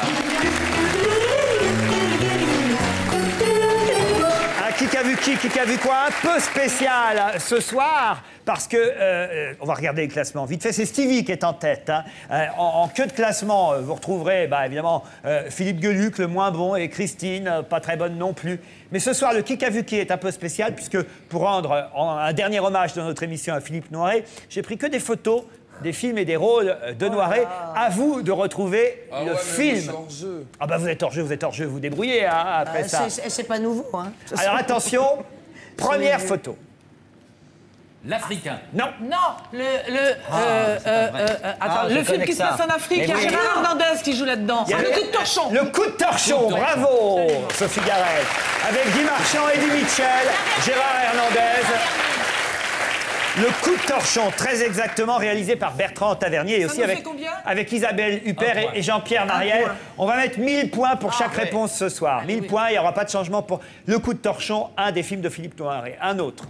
Speaker 1: Qui a vu qui a vu quoi? Un peu spécial ce soir, parce que, on va regarder le classement vite fait, c'est Stevie qui est en tête. Hein. En queue de classement, vous retrouverez évidemment Philippe Gueluc, le moins bon, et Christine, pas très bonne non plus. Mais ce soir, le qui a vu qui est un peu spécial, puisque pour rendre un dernier hommage de notre émission à Philippe Noiret, j'ai pris que des photos des films et des rôles de Noiret. À vous de retrouver le film. Ah bah vous êtes hors jeu, vous débrouillez après ça.
Speaker 2: C'est pas nouveau, hein.
Speaker 1: Alors attention, première photo.
Speaker 6: L'Africain.
Speaker 1: Non.
Speaker 3: Non, le film qui se passe en Afrique, il y a Gérard Hernandez qui joue là-dedans.
Speaker 1: Il y a
Speaker 3: le coup de torchon.
Speaker 1: Le coup de torchon, bravo Sophie Garrel. Avec Guy Marchand, Eddie Mitchell, Gérard Hernandez. Le coup de torchon, très exactement, réalisé par Bertrand Tavernier et aussi avec Isabelle Huppert et Jean-Pierre Mariel. On va mettre 1000 points pour chaque réponse ce soir. 1000 points, il n'y aura pas de changement pour Le coup de torchon, un des films de Philippe Noiret. Un autre.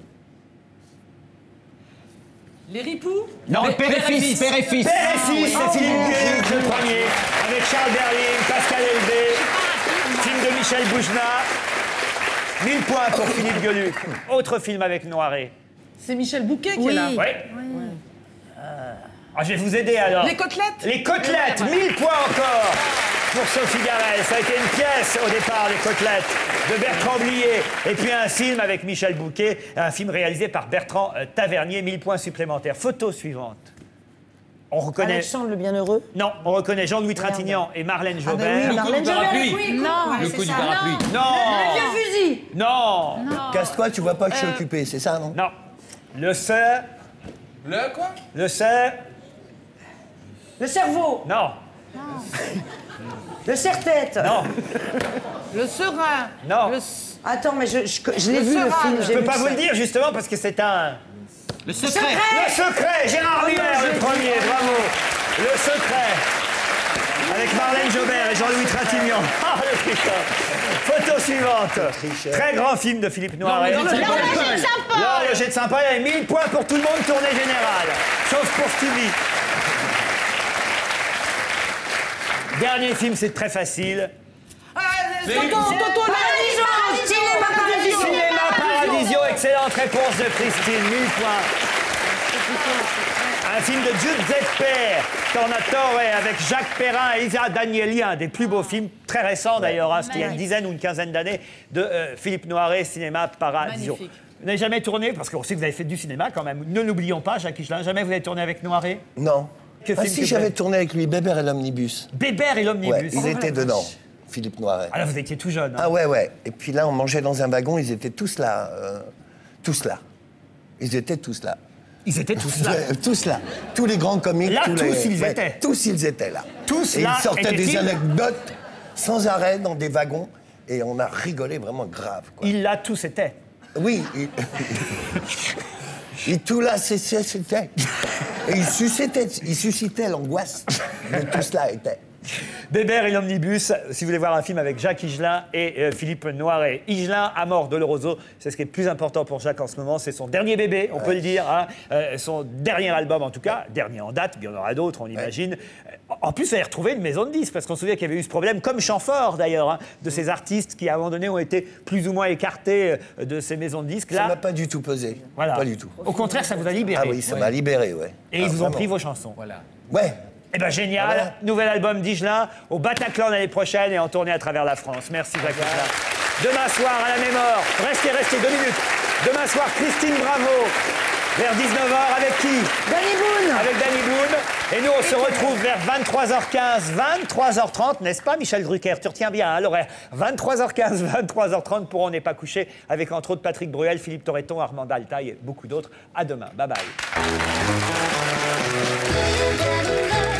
Speaker 3: Les ripoux?
Speaker 1: Non, Père et Fils. Père et Fils, c'est Philippe Gueluc, le premier, avec Charles Berling, Pascal Elbé, film de Michel Boujna. 1000 points pour Philippe Gueluc. Autre film avec Noiret.
Speaker 3: C'est Michel Bouquet qui est là.
Speaker 1: Oui. Ah, je vais vous aider alors.
Speaker 3: Les côtelettes.
Speaker 1: Les côtelettes, 1000 points encore pour Sophie Garel. Ça a été une pièce au départ, les côtelettes, de Bertrand Blier. Et puis un film avec Michel Bouquet, un film réalisé par Bertrand Tavernier, 1000 points supplémentaires. Photo suivante. On reconnaît...
Speaker 2: Alexandre le Bienheureux.
Speaker 1: Non, on reconnaît Jean-Louis Trintignant et Marlène Jobert.
Speaker 2: Oui, Marlène Jobert.
Speaker 4: Non,
Speaker 6: Le coup du parapluie.
Speaker 1: Non.
Speaker 2: Le vieux fusil.
Speaker 1: Non.
Speaker 14: Casse-toi, tu vois pas que je suis occupé, c'est ça, non?
Speaker 1: Non. Le cerf.
Speaker 7: Le quoi?
Speaker 1: Le cerf.
Speaker 2: Le cerveau.
Speaker 1: Non.
Speaker 2: Le serre-tête.
Speaker 1: Non.
Speaker 3: Le serein.
Speaker 1: Non.
Speaker 2: Attends, mais je l'ai vu le
Speaker 3: serein.
Speaker 2: film.
Speaker 1: Je
Speaker 2: j'ai
Speaker 1: peux
Speaker 2: vu
Speaker 1: pas
Speaker 2: ça.
Speaker 1: vous le dire justement parce que c'est un...
Speaker 5: Le secret.
Speaker 1: Le secret, Gérard Miller, le premier, bravo. Le secret. Avec Marlène Jobert et Jean-Louis Trintignant. Ah, le tricheur. Photo suivante. Très grand film de Philippe Noiret.
Speaker 4: L'horloger de Saint-Paul.
Speaker 1: L'horloger de Saint-Paul, il y avait 1000 points pour tout le monde, tournée générale. Sauf pour Stevie. Dernier film, c'est très facile. Cinéma Paradisio, excellente réponse de Christine, 1000 points. Un film de Giuseppe Tornatore avec Jacques Perrin et Isa Danieli, un des plus beaux films, très récents d'ailleurs, hein, c'était il y a une dizaine ou une quinzaine d'années, de Philippe Noiret, Cinéma Paradisio.
Speaker 3: Magnifique.
Speaker 1: Vous n'avez jamais tourné, parce qu'on sait que vous avez fait du cinéma quand même, ne l'oublions pas, Jacques Higelin, jamais vous avez tourné avec Noiret?
Speaker 14: Non.
Speaker 1: Que
Speaker 14: Ah
Speaker 1: film
Speaker 14: si,
Speaker 1: que
Speaker 14: j'avais
Speaker 1: vous-
Speaker 14: tourné avec lui, Bébert et l'Omnibus.
Speaker 1: Bébert et
Speaker 14: Ouais,
Speaker 1: l'Omnibus.
Speaker 14: ils étaient dedans, Philippe Noiret.
Speaker 1: Ah là, vous étiez tout jeune. Hein.
Speaker 14: Ah ouais, ouais. Et puis là, on mangeait dans un wagon, ils étaient tous là. Tous là. Ils étaient tous là.
Speaker 1: Ils étaient tous là.
Speaker 14: Tous là. Tous les grands comiques.
Speaker 1: Là,
Speaker 14: tous
Speaker 1: ils étaient.
Speaker 14: Tous ils étaient là.
Speaker 1: Tous
Speaker 14: et
Speaker 1: là
Speaker 14: ils sortaient des
Speaker 1: étaient-ils
Speaker 14: anecdotes sans arrêt dans des wagons. Et on a rigolé vraiment grave. Quoi.
Speaker 1: Il là, tous étaient.
Speaker 14: Oui. Et tout là, c'était. Et il suscitait l'angoisse. Mais tout cela était.
Speaker 1: Bébert et l'Omnibus, si vous voulez voir un film avec Jacques Higelin et Philippe Noiret. Higelin à mort, Doloroso, c'est ce qui est le plus important pour Jacques en ce moment, c'est son dernier bébé, on peut le dire, hein. Son dernier album en tout cas, dernier en date, il y en aura d'autres, on imagine. En plus, vous allez retrouver une maison de disques, parce qu'on se souvient qu'il y avait eu ce problème, comme Chamfort d'ailleurs, hein, de ces artistes qui à un moment donné ont été plus ou moins écartés de ces maisons de disques.
Speaker 14: Ça
Speaker 1: Là,
Speaker 14: m'a pas du tout pesé.
Speaker 1: voilà.
Speaker 14: Pas du tout.
Speaker 1: Au contraire, ça vous a libéré.
Speaker 14: Ah oui, ça m'a libéré, ouais.
Speaker 1: Et ils vous ont
Speaker 14: vraiment.
Speaker 1: pris vos chansons.
Speaker 6: Voilà.
Speaker 14: Ouais.
Speaker 1: Eh ben génial,
Speaker 14: Ah voilà.
Speaker 1: nouvel album d'Higelin au Bataclan l'année prochaine et en tournée à travers la France. Merci Jacques Higelin. Demain soir à la même heure, restez 2 minutes. Demain soir, Christine Bravo, vers 19h avec qui?
Speaker 2: Danny Boone.
Speaker 1: Avec Danny Boone. Et nous, on se retrouve vers 23h15, 23h30, n'est-ce pas Michel Drucker? Tu retiens bien hein, l'horaire. 23h15, 23h30 pour On n'est pas couché, avec entre autres Patrick Bruel, Philippe Torreton, Armand Altaï et beaucoup d'autres. À demain. Bye bye.